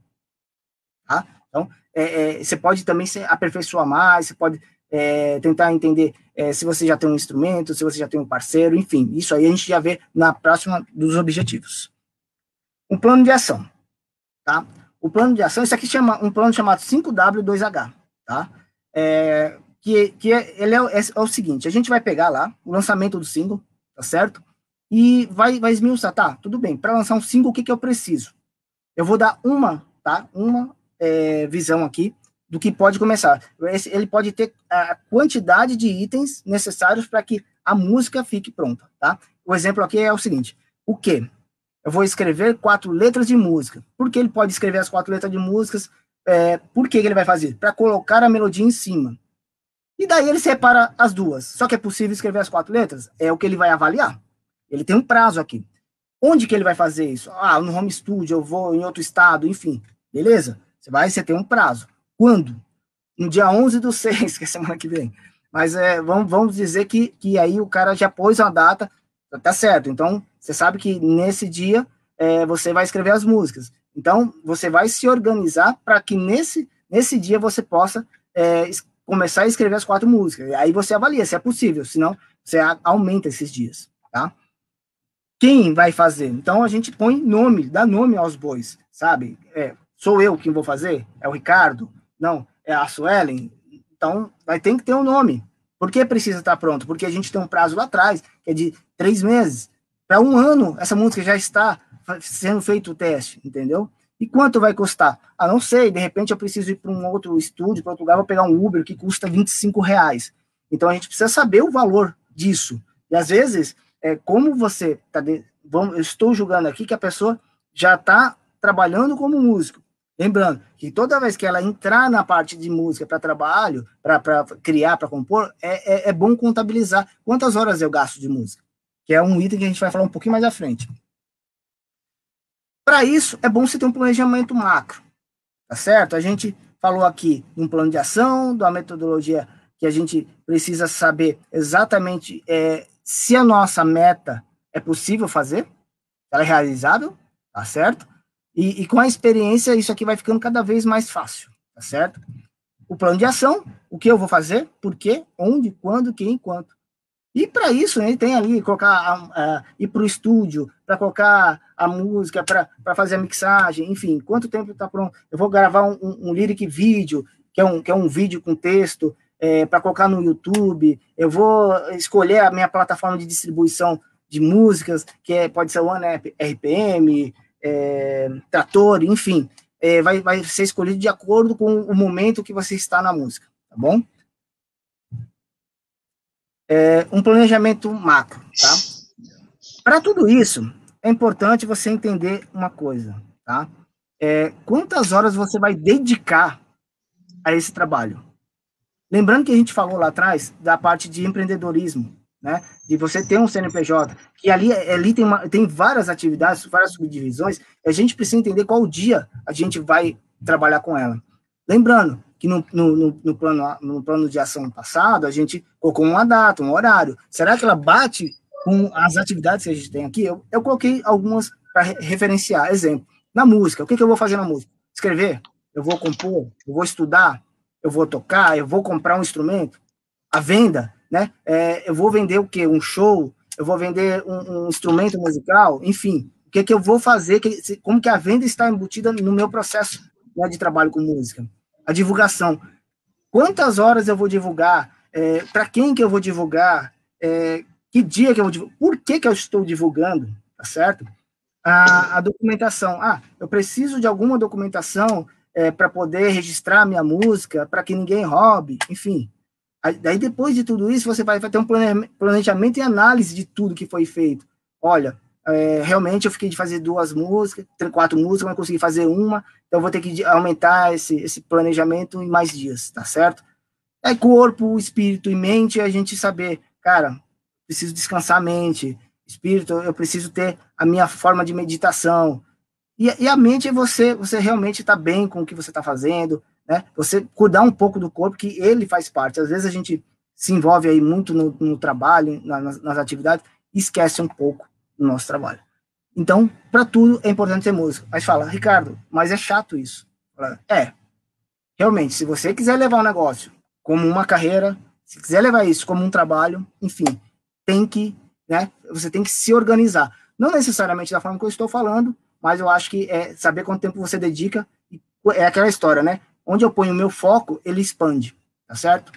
tá? Então, é, é, você pode também se aperfeiçoar mais, você pode é, tentar entender é, se você já tem um instrumento, se você já tem um parceiro, enfim. Isso aí a gente já vê na próxima dos objetivos. Um plano de ação, tá? O plano de ação, isso aqui chama um plano chamado cinco W dois H, tá? É, que que é, ele é, é, é o seguinte, a gente vai pegar lá o lançamento do single, tá certo? E vai, vai esmiuçar, tá, tudo bem, para lançar um single, o que, que eu preciso? Eu vou dar uma, tá, uma é, visão aqui do que pode começar. Ele pode ter a quantidade de itens necessários para que a música fique pronta, tá? O exemplo aqui é o seguinte, o quê? Eu vou escrever quatro letras de música. Por que ele pode escrever as quatro letras de músicas? É, por que ele vai fazer? Para colocar a melodia em cima. E daí ele separa as duas. Só que é possível escrever as quatro letras? É o que ele vai avaliar. Ele tem um prazo aqui. Onde que ele vai fazer isso? Ah, no home studio, eu vou em outro estado, enfim. Beleza? Você vai, você tem um prazo. Quando? No dia onze do seis, que é semana que vem. Mas é, vamos, vamos dizer que, que aí o cara já pôs a data, tá certo. Então, você sabe que nesse dia é, você vai escrever as músicas. Então, você vai se organizar para que nesse, nesse dia você possa é, começar a escrever as quatro músicas. Aí você avalia se é possível, senão você aumenta esses dias, tá? Quem vai fazer? Então, a gente põe nome, dá nome aos bois, sabe? É, sou eu quem vou fazer? É o Ricardo? Não, é a Suelen? Então, vai ter que ter um nome. Por que precisa estar pronto? Porque a gente tem um prazo lá atrás, que é de três meses. Para um ano, essa música já está sendo feito o teste, entendeu? E quanto vai custar? Ah, não sei, de repente eu preciso ir para um outro estúdio, para outro lugar, vou pegar um Uber que custa vinte e cinco reais. Então, a gente precisa saber o valor disso. E, às vezes, é, como você está... Eu estou julgando aqui que a pessoa já está trabalhando como músico. Lembrando que toda vez que ela entrar na parte de música para trabalho, para criar, para compor, é, é, é bom contabilizar quantas horas eu gasto de música, que é um item que a gente vai falar um pouquinho mais à frente. Para isso, é bom você ter um planejamento macro, tá certo? A gente falou aqui de um plano de ação, de uma metodologia que a gente precisa saber exatamente é, se a nossa meta é possível fazer, ela é realizável, tá certo? E, e com a experiência, isso aqui vai ficando cada vez mais fácil, tá certo? O plano de ação, o que eu vou fazer, por quê, onde, quando, quem, quanto. E para isso, ele tem ali, colocar, a, a, ir para o estúdio, para colocar a música, para fazer a mixagem, enfim, quanto tempo está pronto. Eu vou gravar um, um, um lyric vídeo, que é um, que é um vídeo com texto, é, para colocar no YouTube. Eu vou escolher a minha plataforma de distribuição de músicas, que é, pode ser One R P M, é, Trator, enfim, é, vai, vai ser escolhido de acordo com o momento que você está na música, tá bom? É, um planejamento macro, tá? Para tudo isso, é importante você entender uma coisa, tá? É, quantas horas você vai dedicar a esse trabalho? Lembrando que a gente falou lá atrás da parte de empreendedorismo, né? De você ter um C N P J, que ali, ali tem, uma, tem várias atividades, várias subdivisões, e a gente precisa entender qual dia a gente vai trabalhar com ela. Lembrando que no, no, no, plano, no plano de ação passado, a gente colocou uma data, um horário. Será que ela bate com as atividades que a gente tem aqui? Eu, eu coloquei algumas para referenciar. Exemplo, na música, o que, que eu vou fazer na música? Escrever? Eu vou compor? Eu vou estudar? Eu vou tocar? Eu vou comprar um instrumento? a venda, né? É, eu vou vender o quê? Um show? Eu vou vender um, um instrumento musical? Enfim, o que, que eu vou fazer? Que, como que a venda está embutida no meu processo, né, de trabalho com música? A divulgação. Quantas horas eu vou divulgar? É, para quem que eu vou divulgar? É, que dia que eu vou divulgar? Por que que eu estou divulgando? Tá certo? A, a documentação. Ah, eu preciso de alguma documentação é, para poder registrar minha música, para que ninguém roube, enfim. Aí, daí, depois de tudo isso, você vai, vai ter um planejamento e análise de tudo que foi feito. Olha, é, realmente eu fiquei de fazer duas músicas, quatro músicas, mas consegui fazer uma, então eu vou ter que aumentar esse, esse planejamento em mais dias, tá certo? É corpo, espírito e mente, a gente saber, cara, preciso descansar a mente, espírito, eu preciso ter a minha forma de meditação. E, e a mente é você, você realmente está bem com o que você está fazendo, né? Você cuidar um pouco do corpo, que ele faz parte. Às vezes a gente se envolve aí muito no, no trabalho, na, nas, nas atividades, e esquece um pouco do nosso trabalho. Então, para tudo é importante ter música. Mas fala, Ricardo, mas é chato isso. Fala, é, realmente, se você quiser levar o negócio como uma carreira, se quiser levar isso como um trabalho, enfim, tem que, né, você tem que se organizar. Não necessariamente da forma que eu estou falando, mas eu acho que é saber quanto tempo você dedica, é aquela história, né? Onde eu ponho o meu foco, ele expande, tá certo?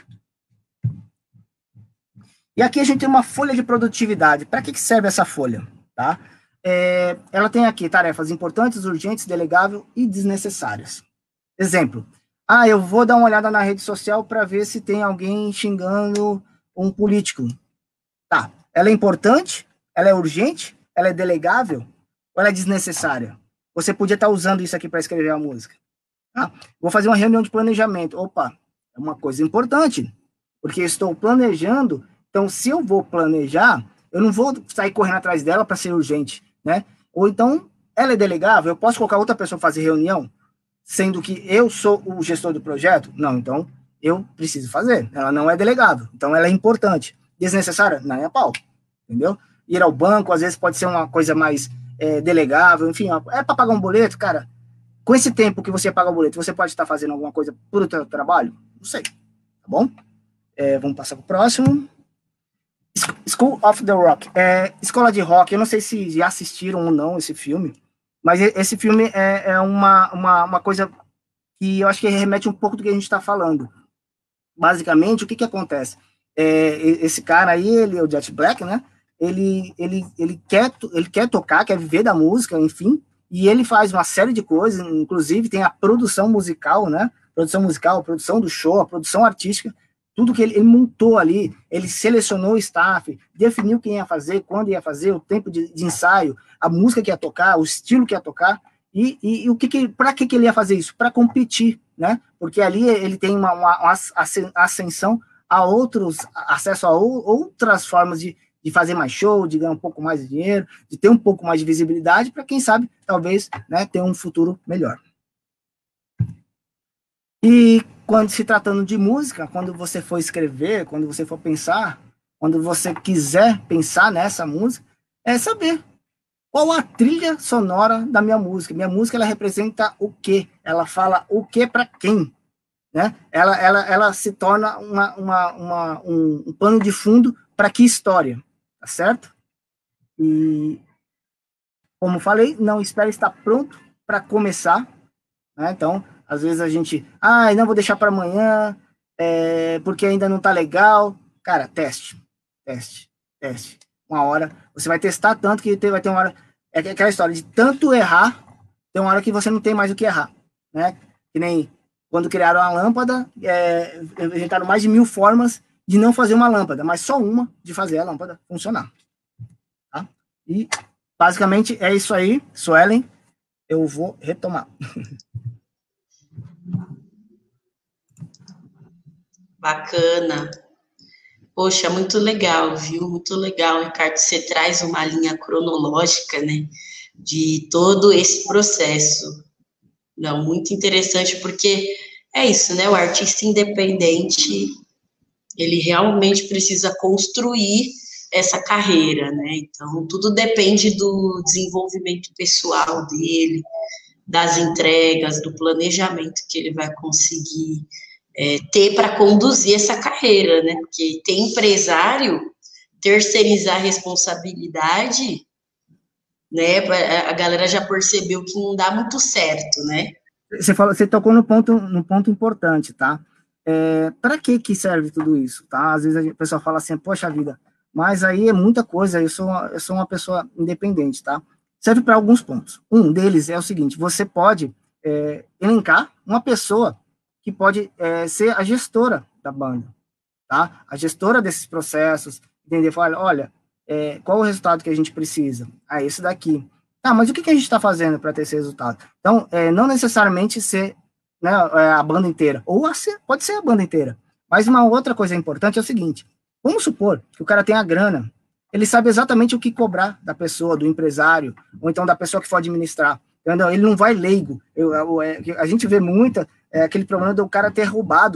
E aqui a gente tem uma folha de produtividade. Para que, que serve essa folha? Tá? É, ela tem aqui tarefas importantes, urgentes, delegáveis e desnecessárias. Exemplo. Ah, eu vou dar uma olhada na rede social para ver se tem alguém xingando um político. Tá. Ela é importante? Ela é urgente? Ela é delegável? Ou ela é desnecessária? Você podia estar usando isso aqui para escrever a música. Ah, vou fazer uma reunião de planejamento. Opa, é uma coisa importante, porque eu estou planejando. Então, se eu vou planejar, eu não vou sair correndo atrás dela para ser urgente, né? Ou então, ela é delegável, eu posso colocar outra pessoa para fazer reunião, sendo que eu sou o gestor do projeto? Não, então eu preciso fazer. Ela não é delegável, então ela é importante. Desnecessária? Não é pau, entendeu? Ir ao banco, às vezes, pode ser uma coisa mais é, delegável, enfim, é para pagar um boleto, cara. Com esse tempo que você paga o boleto, você pode estar fazendo alguma coisa por o seu trabalho? Não sei, tá bom? É, vamos passar para o próximo. School of the Rock. É, Escola de Rock, eu não sei se já assistiram ou não esse filme, mas esse filme é, é uma, uma, uma coisa que eu acho que remete um pouco do que a gente está falando. Basicamente, o que que acontece? É, esse cara aí, ele é o Jet Black, né? Ele, ele, ele, quer, ele quer tocar, quer viver da música, enfim, e ele faz uma série de coisas, inclusive tem a produção musical, né? Produção musical, a produção do show, a produção artística, tudo que ele, ele montou ali, ele selecionou o staff, definiu quem ia fazer, quando ia fazer, o tempo de, de ensaio, a música que ia tocar, o estilo que ia tocar, e, e, e o que, que para que, que ele ia fazer isso? Para competir, né? Porque ali ele tem uma, uma, uma ascensão a outros, acesso a outras formas de de fazer mais show, de ganhar um pouco mais de dinheiro, de ter um pouco mais de visibilidade, para quem sabe, talvez, né, ter um futuro melhor. E quando se tratando de música, quando você for escrever, quando você for pensar, quando você quiser pensar nessa música, é saber qual a trilha sonora da minha música. Minha música, ela representa o quê? Ela fala o quê para quem? Né? Ela, ela, ela se torna uma, uma, uma, um, um pano de fundo para que história? Tá certo? E, como falei, não espere estar pronto para começar, né? Então, às vezes a gente, ah, não vou deixar para amanhã, é, porque ainda não tá legal. Cara, teste, teste, teste. Uma hora, você vai testar tanto que vai ter uma hora, é aquela história de tanto errar, tem uma hora que você não tem mais o que errar, né? Que nem quando criaram a lâmpada, é, inventaram mais de mil formas de não fazer uma lâmpada, mas só uma de fazer a lâmpada funcionar. Tá? E, basicamente, é isso aí, Suelen. Eu vou retomar. Bacana. Poxa, muito legal, viu? Muito legal, Ricardo. Você traz uma linha cronológica, né, de todo esse processo. Não, muito interessante, porque é isso, né? O artista independente, ele realmente precisa construir essa carreira, né? Então, tudo depende do desenvolvimento pessoal dele, das entregas, do planejamento que ele vai conseguir é, ter para conduzir essa carreira, né? Porque tem empresário, terceirizar a responsabilidade, né? A galera já percebeu que não dá muito certo, né? Você, falou, você tocou no ponto, no ponto importante, tá? É, para que que serve tudo isso, tá? Às vezes a gente, a pessoa fala assim, poxa vida, mas aí é muita coisa, eu sou uma, eu sou uma pessoa independente, tá? Serve para alguns pontos. Um deles é o seguinte, você pode é, elencar uma pessoa que pode é, ser a gestora da banda, tá? A gestora desses processos, entender, fala, olha, é, qual o resultado que a gente precisa? Ah, esse daqui. Ah, mas o que, que a gente está fazendo para ter esse resultado? Então, é, não necessariamente ser, né, a banda inteira, ou a ser, pode ser a banda inteira. Mas uma outra coisa importante é o seguinte, vamos supor que o cara tem a grana, ele sabe exatamente o que cobrar da pessoa, do empresário, ou então da pessoa que for administrar, entendeu? Ele não vai leigo. Eu, eu, eu, a gente vê muita, é, aquele problema do cara ter roubado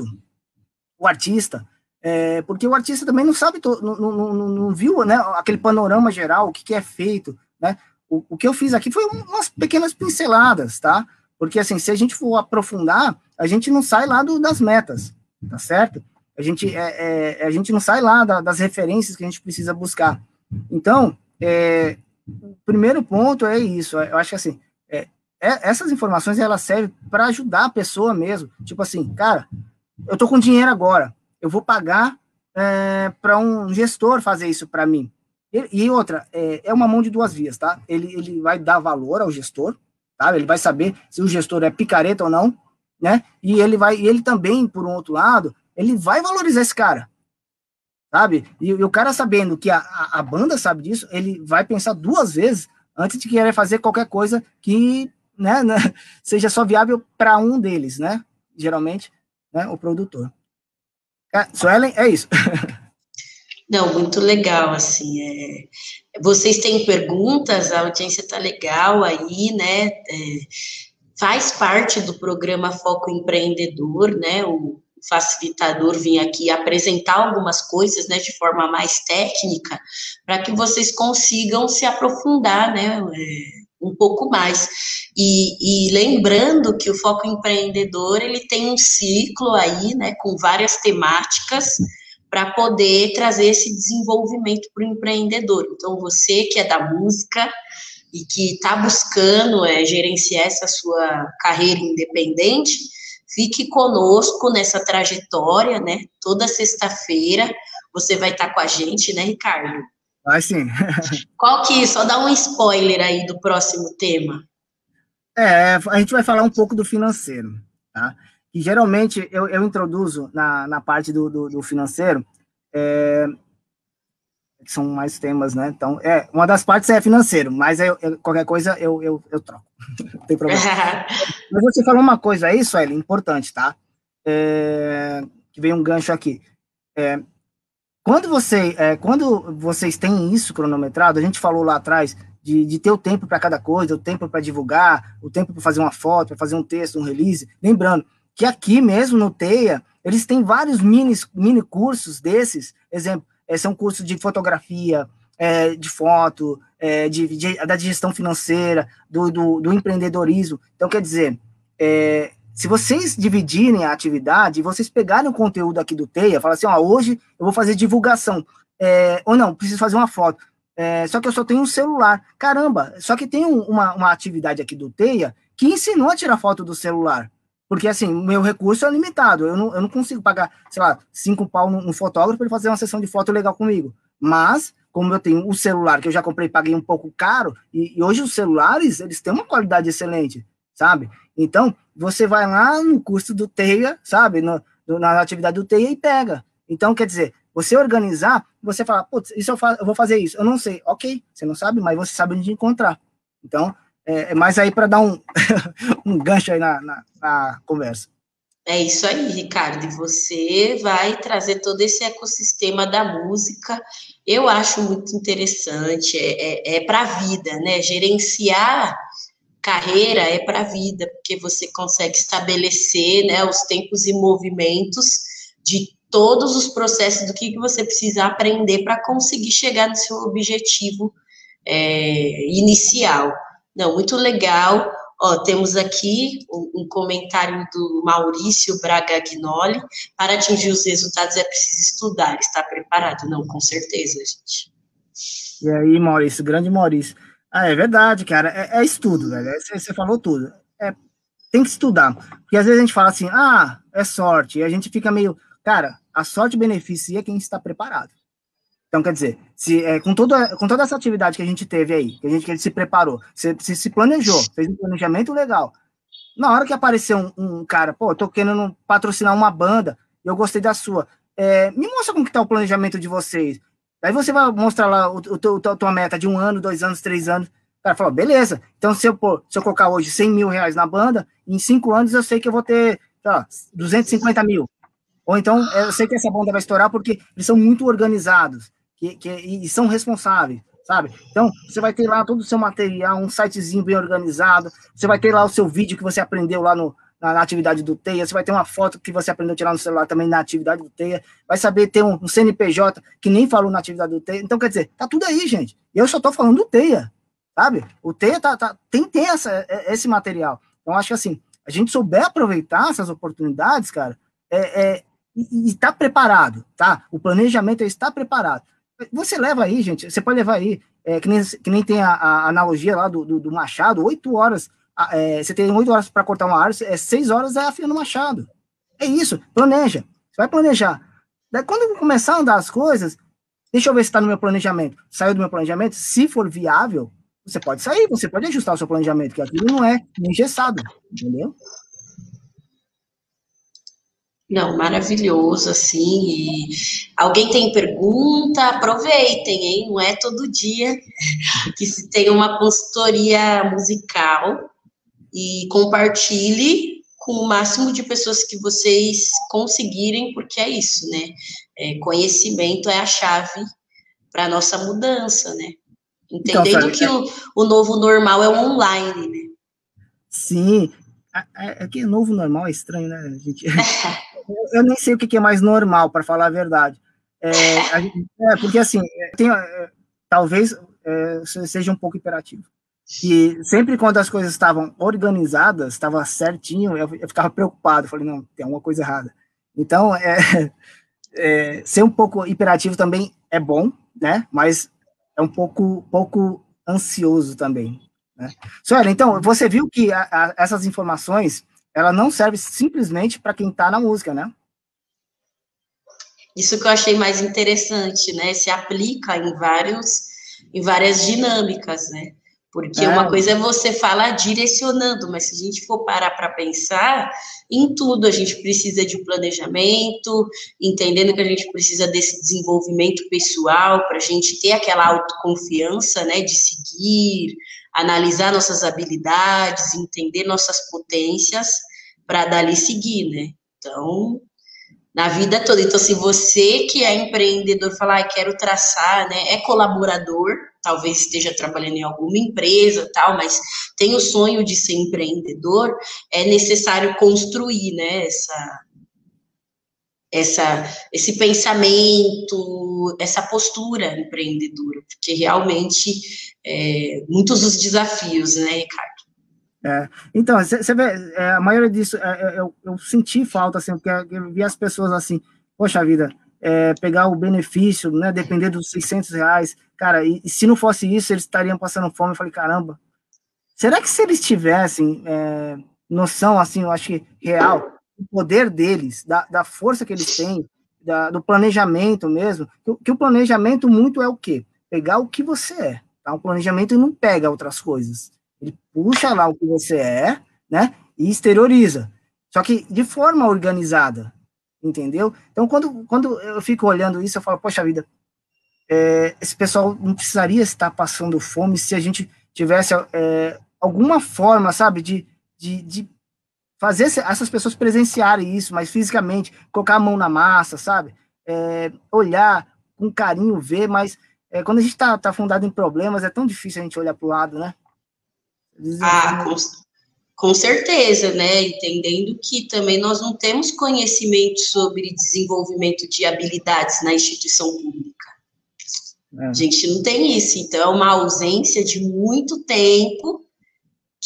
o artista, é, porque o artista também não sabe, to, não, não, não, não viu, né, aquele panorama geral, o que, que é feito, né? O, o que eu fiz aqui foi umas pequenas pinceladas, tá? Porque, assim, se a gente for aprofundar, a gente não sai lá do, das metas, tá certo? A gente, é, é, a gente não sai lá da, das referências que a gente precisa buscar. Então, é, o primeiro ponto é isso, eu acho que, assim, é, é, essas informações, elas servem para ajudar a pessoa mesmo. Tipo assim, cara, eu tô com dinheiro agora, eu vou pagar é, para um gestor fazer isso para mim. E outra, é, é uma mão de duas vias, tá? Ele, ele vai dar valor ao gestor, tá? Ele vai saber se o gestor é picareta ou não, né? E ele vai, e ele também, por um outro lado, ele vai valorizar esse cara, sabe? E, e o cara sabendo que a, a, a banda sabe disso, ele vai pensar duas vezes antes de querer fazer qualquer coisa que, né, né, seja só viável para um deles, né? Geralmente, né, o produtor. É, Suelen, é isso. Não, muito legal, assim, é... vocês têm perguntas, a audiência tá legal aí, né, é... faz parte do programa Foco Empreendedor, né, o facilitador vir aqui apresentar algumas coisas, né, de forma mais técnica, para que vocês consigam se aprofundar, né, é... um pouco mais, e, e lembrando que o Foco Empreendedor, ele tem um ciclo aí, né, com várias temáticas, para poder trazer esse desenvolvimento para o empreendedor. Então, você que é da música e que está buscando é, gerenciar essa sua carreira independente, fique conosco nessa trajetória, né? Toda sexta-feira você vai estar com a gente, né, Ricardo? Vai sim. Qual que, só dá um spoiler aí do próximo tema. É, a gente vai falar um pouco do financeiro, tá? E geralmente eu, eu introduzo na, na parte do, do, do financeiro, é, que são mais temas, né? Então, é, uma das partes é financeiro, mas eu, eu, qualquer coisa eu, eu, eu troco. Não tem problema. Mas você falou uma coisa aí, Sueli, importante, tá? É, que veio um gancho aqui. É, quando, você, é, quando vocês têm isso cronometrado, a gente falou lá atrás de, de ter o tempo para cada coisa, o tempo para divulgar, o tempo para fazer uma foto, para fazer um texto, um release. Lembrando que aqui mesmo no Teia, eles têm vários mini, mini cursos desses, exemplo, é, são cursos de fotografia, é, de foto, é, de, de, da gestão financeira, do, do, do empreendedorismo. Então, quer dizer, é, se vocês dividirem a atividade, vocês pegarem o conteúdo aqui do Teia, falar assim, ó, hoje eu vou fazer divulgação, é, ou não, preciso fazer uma foto, é, só que eu só tenho um celular. Caramba, só que tem um, uma, uma atividade aqui do Teia que ensinou a tirar foto do celular. Porque, assim, o meu recurso é limitado. Eu não, eu não consigo pagar, sei lá, cinco pau num, num fotógrafo para ele fazer uma sessão de foto legal comigo. Mas, como eu tenho o celular que eu já comprei, paguei um pouco caro, e, e hoje os celulares, eles têm uma qualidade excelente, sabe? Então, você vai lá no curso do Teia, sabe? No, no, na atividade do Teia e pega. Então, quer dizer, você organizar, você fala, putz, isso eu, faço, eu vou fazer isso. Eu não sei. Ok, você não sabe, mas você sabe onde encontrar. Então, é, é mais aí para dar um, um gancho aí na, na, na conversa. É isso aí, Ricardo, e você vai trazer todo esse ecossistema da música, eu acho muito interessante, é, é, é para a vida, né, gerenciar carreira é para a vida, porque você consegue estabelecer, né, os tempos e movimentos de todos os processos do que você precisa aprender para conseguir chegar no seu objetivo é, inicial. Não, muito legal. Ó, temos aqui um, um comentário do Maurício Bragagnoli. Para atingir os resultados é preciso estudar, estar preparado. Não, com certeza, gente. E aí, Maurício, grande Maurício. Ah, é verdade, cara, é, é estudo, velho, é, você falou tudo. É, tem que estudar, porque às vezes a gente fala assim, ah, é sorte, e a gente fica meio, cara, a sorte beneficia quem está preparado. Então, quer dizer, se, é, com, toda, com toda essa atividade que a gente teve aí, que a gente, que a gente se preparou, você, você se planejou, fez um planejamento legal, na hora que apareceu um, um cara, pô, eu tô querendo patrocinar uma banda, eu gostei da sua, é, me mostra como que tá o planejamento de vocês. Daí você vai mostrar lá o, o, o, a tua meta de um ano, dois anos, três anos. O cara fala, beleza, então se eu, pô, se eu colocar hoje cem mil reais na banda, em cinco anos eu sei que eu vou ter, sei lá, duzentos e cinquenta mil. Ou então eu sei que essa banda vai estourar porque eles são muito organizados que, que, e são responsáveis, sabe? Então você vai ter lá todo o seu material, um sitezinho bem organizado, você vai ter lá o seu vídeo que você aprendeu lá no, na, na atividade do Teia, você vai ter uma foto que você aprendeu a tirar no celular também na atividade do Teia, vai saber ter um, um C N P J que nem falou na atividade do Teia. Então, quer dizer, tá tudo aí, gente. Eu só tô falando do Teia, sabe? O Teia tá, tá, tem, tem essa, esse material. Então, acho que assim, a gente souber aproveitar essas oportunidades, cara, é, é, e, e tá preparado, tá? O planejamento é estar preparado. Você leva aí, gente, você pode levar aí, é, que, nem, que nem tem a, a analogia lá do, do, do Machado, oito horas. É, você tem oito horas para cortar uma árvore, é seis horas é afiando o machado. É isso, planeja. Você vai planejar. Daí, quando começar a andar as coisas, deixa eu ver se está no meu planejamento. Saiu do meu planejamento? Se for viável, você pode sair, você pode ajustar o seu planejamento, que aquilo não é engessado, entendeu? Não, maravilhoso, assim, e alguém tem pergunta, aproveitem, hein? Não é todo dia que se tem uma consultoria musical e compartilhe com o máximo de pessoas que vocês conseguirem, porque é isso, né? É, conhecimento é a chave para a nossa mudança, né? Entendendo então, que é... o, o novo normal é o online, né? Sim, é, é que novo normal é estranho, né, gente? Eu nem sei o que é mais normal, para falar a verdade. É, a gente, é porque, assim, tem, é, talvez é, seja um pouco imperativo. Que sempre quando as coisas estavam organizadas, estava certinho, eu, eu ficava preocupado. Falei, não, tem alguma coisa errada. Então, é, é, ser um pouco hiperativo também é bom, né? Mas é um pouco, pouco ansioso também. Né? Sueli, então, você viu que a, a, essas informações ela não serve simplesmente para quem está na música, né? Isso que eu achei mais interessante, né? Se aplica em vários, em várias dinâmicas, né? Porque é. Uma coisa é você falar direcionando, mas se a gente for parar para pensar, em tudo a gente precisa de um planejamento, entendendo que a gente precisa desse desenvolvimento pessoal para a gente ter aquela autoconfiança, né? De seguir, analisar nossas habilidades, entender nossas potências, para dali seguir, né? Então, na vida toda. Então, se você que é empreendedor falar, ah, quero traçar, né? É colaborador, talvez esteja trabalhando em alguma empresa, tal, mas tem o sonho de ser empreendedor, é necessário construir, né? Essa, essa, esse pensamento, essa postura empreendedora, porque realmente é, muitos os desafios, né, Ricardo? É, então, você vê, é, a maioria disso, é, eu, eu senti falta, assim, porque eu vi as pessoas assim, poxa vida, é, pegar o benefício, né, depender dos seiscentos reais, cara, e, e se não fosse isso, eles estariam passando fome. Eu falei, caramba, será que se eles tivessem é, noção, assim, eu acho que real, do poder deles, da, da força que eles têm, da, do planejamento mesmo, que, que o planejamento muito é o quê? Pegar o que você é, tá? O planejamento não pega outras coisas. Ele puxa lá o que você é, né, e exterioriza. Só que de forma organizada, entendeu? Então, quando, quando eu fico olhando isso, eu falo, poxa vida, é, esse pessoal não precisaria estar passando fome se a gente tivesse é, alguma forma, sabe, de, de, de fazer essas pessoas presenciarem isso, mas fisicamente, colocar a mão na massa, sabe? É, olhar com carinho, ver, mas é, quando a gente está tá afundado em problemas, é tão difícil a gente olhar para o lado, né? Ah, com, com certeza, né? Entendendo que também nós não temos conhecimento sobre desenvolvimento de habilidades na instituição pública. É. A gente não tem isso, então é uma ausência de muito tempo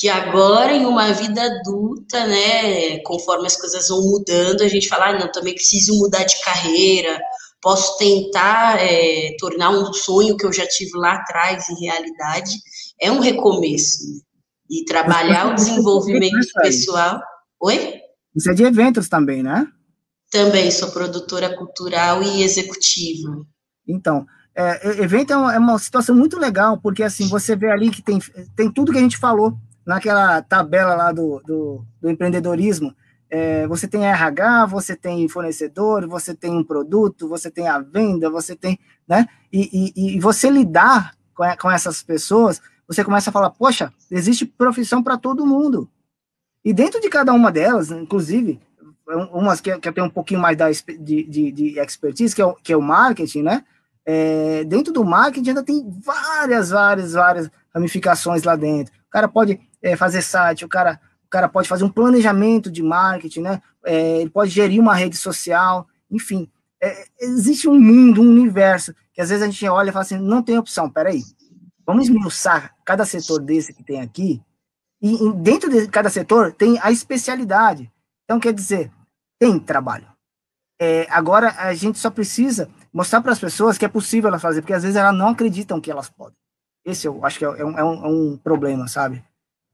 que agora, em uma vida adulta, né, conforme as coisas vão mudando, a gente fala, ah, não, também preciso mudar de carreira, posso tentar é, tornar um sonho que eu já tive lá atrás em realidade, é um recomeço, né? E trabalhar o desenvolvimento pessoal... Oi? Isso é de eventos também, né? Também sou produtora cultural e executiva. Então, é, evento é uma, é uma situação muito legal, porque assim, você vê ali que tem, tem tudo que a gente falou naquela tabela lá do, do, do empreendedorismo. É, você tem R H, você tem fornecedor, você tem um produto, você tem a venda, você tem, né? E, e, e você lidar com, com essas pessoas, você começa a falar, poxa, existe profissão para todo mundo. E dentro de cada uma delas, inclusive, umas que, que eu tenho um pouquinho mais da, de, de, de expertise, que é, o, que é o marketing, né? É, dentro do marketing ainda tem várias, várias, várias ramificações lá dentro. O cara pode é, fazer site, o cara, o cara pode fazer um planejamento de marketing, né? É, ele pode gerir uma rede social, enfim. É, existe um mundo, um universo, que às vezes a gente olha e fala assim, não tem opção, peraí, vamos esmiuçar cada setor desse que tem aqui, e, e dentro de cada setor tem a especialidade. Então, quer dizer, tem trabalho. É, agora, a gente só precisa mostrar para as pessoas que é possível elas fazer, porque às vezes elas não acreditam que elas podem. Esse eu acho que é, é, um, é, um, é um problema, sabe?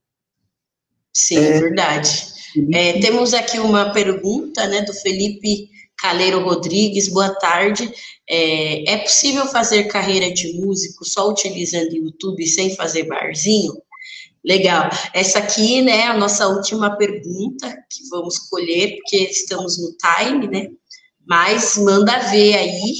Sim, é, verdade. É, temos aqui uma pergunta, né, do Felipe Caleiro Rodrigues. Boa tarde. É, é possível fazer carreira de músico só utilizando o YouTube sem fazer barzinho? Legal. Essa aqui, né, a nossa última pergunta que vamos escolher, porque estamos no time, né? Mas manda ver aí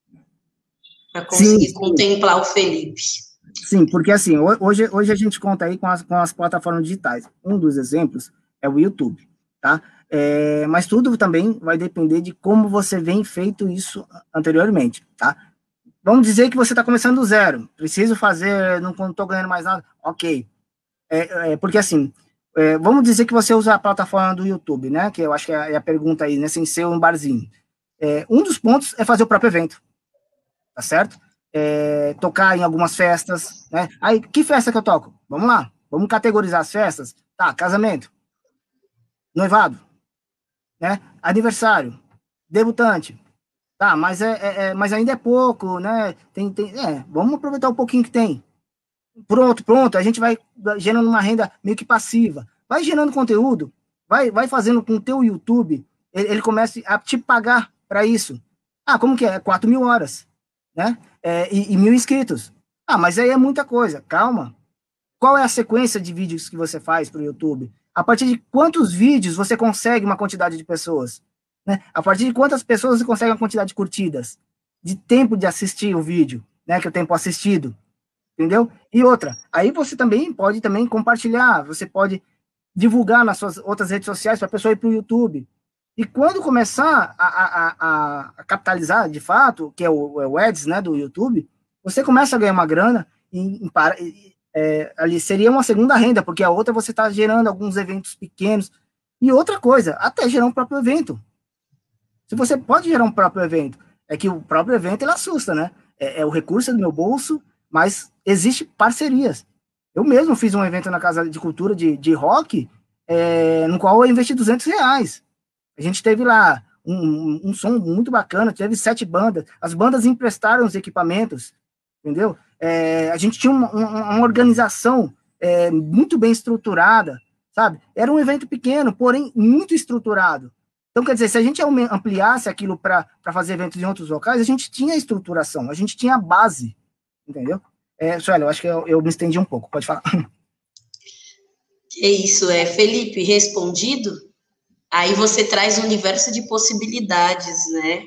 para conseguir sim, sim. contemplar o Felipe. Sim, porque assim, hoje, hoje a gente conta aí com as, com as plataformas digitais. Um dos exemplos é o YouTube, tá? É, mas tudo também vai depender de como você vem feito isso anteriormente, tá? Vamos dizer que você está começando do zero, preciso fazer, não estou ganhando mais nada, ok. É, é, porque assim, é, vamos dizer que você usa a plataforma do YouTube, né? Que eu acho que é a pergunta aí, né? Sem ser um barzinho. É, um dos pontos é fazer o próprio evento, tá certo? É, tocar em algumas festas, né? Aí, que festa que eu toco? Vamos lá, vamos categorizar as festas. Tá, casamento, noivado, né? Aniversário, debutante. Tá, mas, é, é, é, mas ainda é pouco, né? Tem, tem, é, vamos aproveitar um pouquinho que tem. Pronto, pronto, a gente vai gerando uma renda meio que passiva. Vai gerando conteúdo, vai, vai fazendo com o teu YouTube, ele, ele começa a te pagar para isso. Ah, como que é? quatro mil horas, né? É, e, e mil inscritos. Ah, mas aí é muita coisa, calma. Qual é a sequência de vídeos que você faz para o YouTube? A partir de quantos vídeos você consegue uma quantidade de pessoas? Né? A partir de quantas pessoas você consegue uma quantidade de curtidas? De tempo de assistir o vídeo, né? Que é o tempo assistido. Entendeu? E outra, aí você também pode também compartilhar, você pode divulgar nas suas outras redes sociais para a pessoa ir para o YouTube. E quando começar a, a, a, a capitalizar de fato, que é o, é o Ads, né, do YouTube, você começa a ganhar uma grana e, e é, ali seria uma segunda renda, porque a outra você está gerando alguns eventos pequenos. E outra coisa, até gerar um próprio evento. Se você pode gerar um próprio evento, é que o próprio evento ele assusta, né? É, é o recurso do meu bolso, mas existe parcerias. Eu mesmo fiz um evento na Casa de Cultura de, de rock, é, no qual eu investi duzentos reais. A gente teve lá um, um, um som muito bacana, teve sete bandas, as bandas emprestaram os equipamentos, entendeu? É, a gente tinha uma, uma, uma organização é, muito bem estruturada, sabe? Era um evento pequeno, porém muito estruturado. Então, quer dizer, se a gente ampliasse aquilo para fazer eventos em outros locais, a gente tinha estruturação, a gente tinha a base, entendeu? É, Sueli, eu acho que eu, eu me estendi um pouco, pode falar. É isso, é, Felipe, respondido? Aí você traz um universo de possibilidades, né?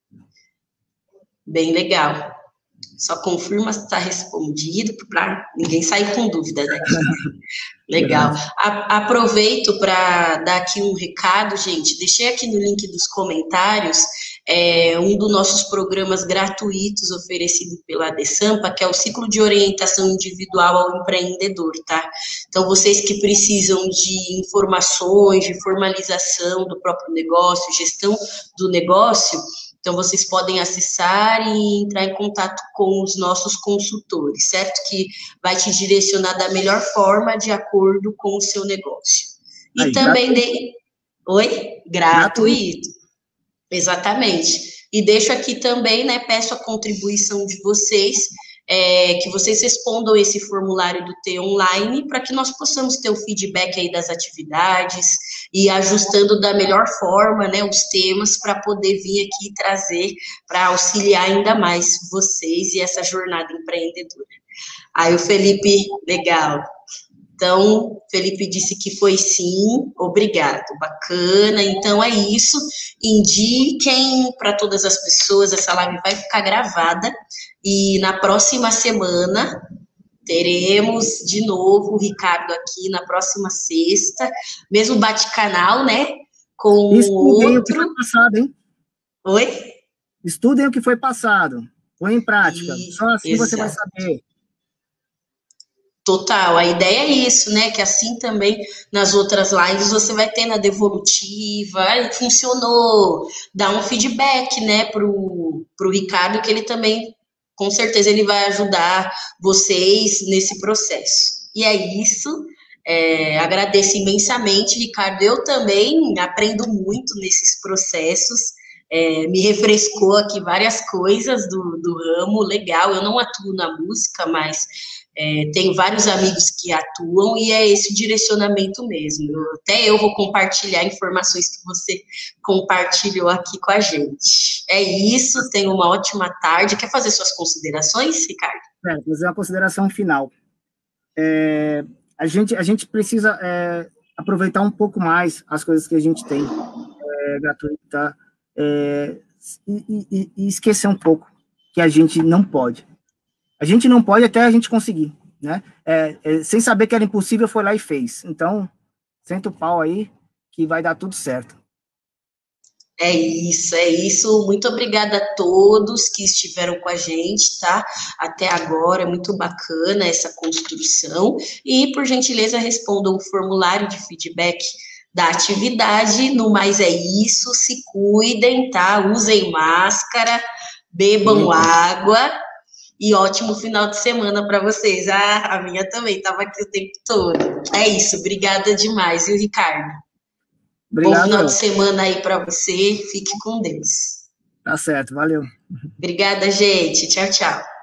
Bem legal. Só confirma se está respondido, para ninguém sair com dúvida daqui. Legal. A, aproveito para dar aqui um recado, gente. Deixei aqui no link dos comentários é, um dos nossos programas gratuitos oferecido pela Desampa, que é o ciclo de orientação individual ao empreendedor, tá? Então, vocês que precisam de informações, de formalização do próprio negócio, gestão do negócio, Então, vocês podem acessar e entrar em contato com os nossos consultores, certo? Que vai te direcionar da melhor forma de acordo com o seu negócio. E Aí, também... gratuito. De... Oi? Gratuito. Gratuito. Exatamente. E deixo aqui também, né, peço a contribuição de vocês, é, que vocês respondam esse formulário do T online, para que nós possamos ter o feedback aí das atividades e ajustando da melhor forma, né, os temas para poder vir aqui trazer, para auxiliar ainda mais vocês e essa jornada empreendedora. Aí o Felipe, legal. Então, Felipe disse que foi sim, obrigado, bacana. Então é isso, indiquem para todas as pessoas, essa live vai ficar gravada e na próxima semana teremos de novo o Ricardo aqui na próxima sexta, mesmo bate-canal, né? Com Estudem outro. o que foi passado, hein? Oi? Estudem o que foi passado, põe em prática, E, só assim exato. Você vai saber. Total, a ideia é isso, né? Que assim também nas outras lives você vai ter na devolutiva, funcionou, dá um feedback, né, pro, pro Ricardo, que ele também, com certeza, ele vai ajudar vocês nesse processo. E é isso, é, agradeço imensamente, Ricardo. Eu também aprendo muito nesses processos, é, me refrescou aqui várias coisas do, do ramo, legal. Eu não atuo na música, mas É, tenho vários amigos que atuam e é esse o direcionamento mesmo. Eu, até eu vou compartilhar informações que você compartilhou aqui com a gente. É isso, tenha uma ótima tarde. Quer fazer suas considerações, Ricardo? É, fazer uma consideração final. É, a, gente, a gente precisa é, aproveitar um pouco mais as coisas que a gente tem é, gratuita é, e, e, e esquecer um pouco que a gente não pode. A gente não pode até a gente conseguir, né? É, é, sem saber que era impossível, foi lá e fez. Então, senta o pau aí, que vai dar tudo certo. É isso, é isso. Muito obrigada a todos que estiveram com a gente, tá? Até agora, é muito bacana essa construção. E, por gentileza, respondam o formulário de feedback da atividade. No mais é isso, se cuidem, tá? Usem máscara, bebam Sim. água. E ótimo final de semana para vocês. Ah, a minha também estava aqui o tempo todo. É isso, obrigada demais, viu, Ricardo? Obrigado. Bom final de semana aí para você. Fique com Deus. Tá certo, valeu. Obrigada, gente. Tchau, tchau.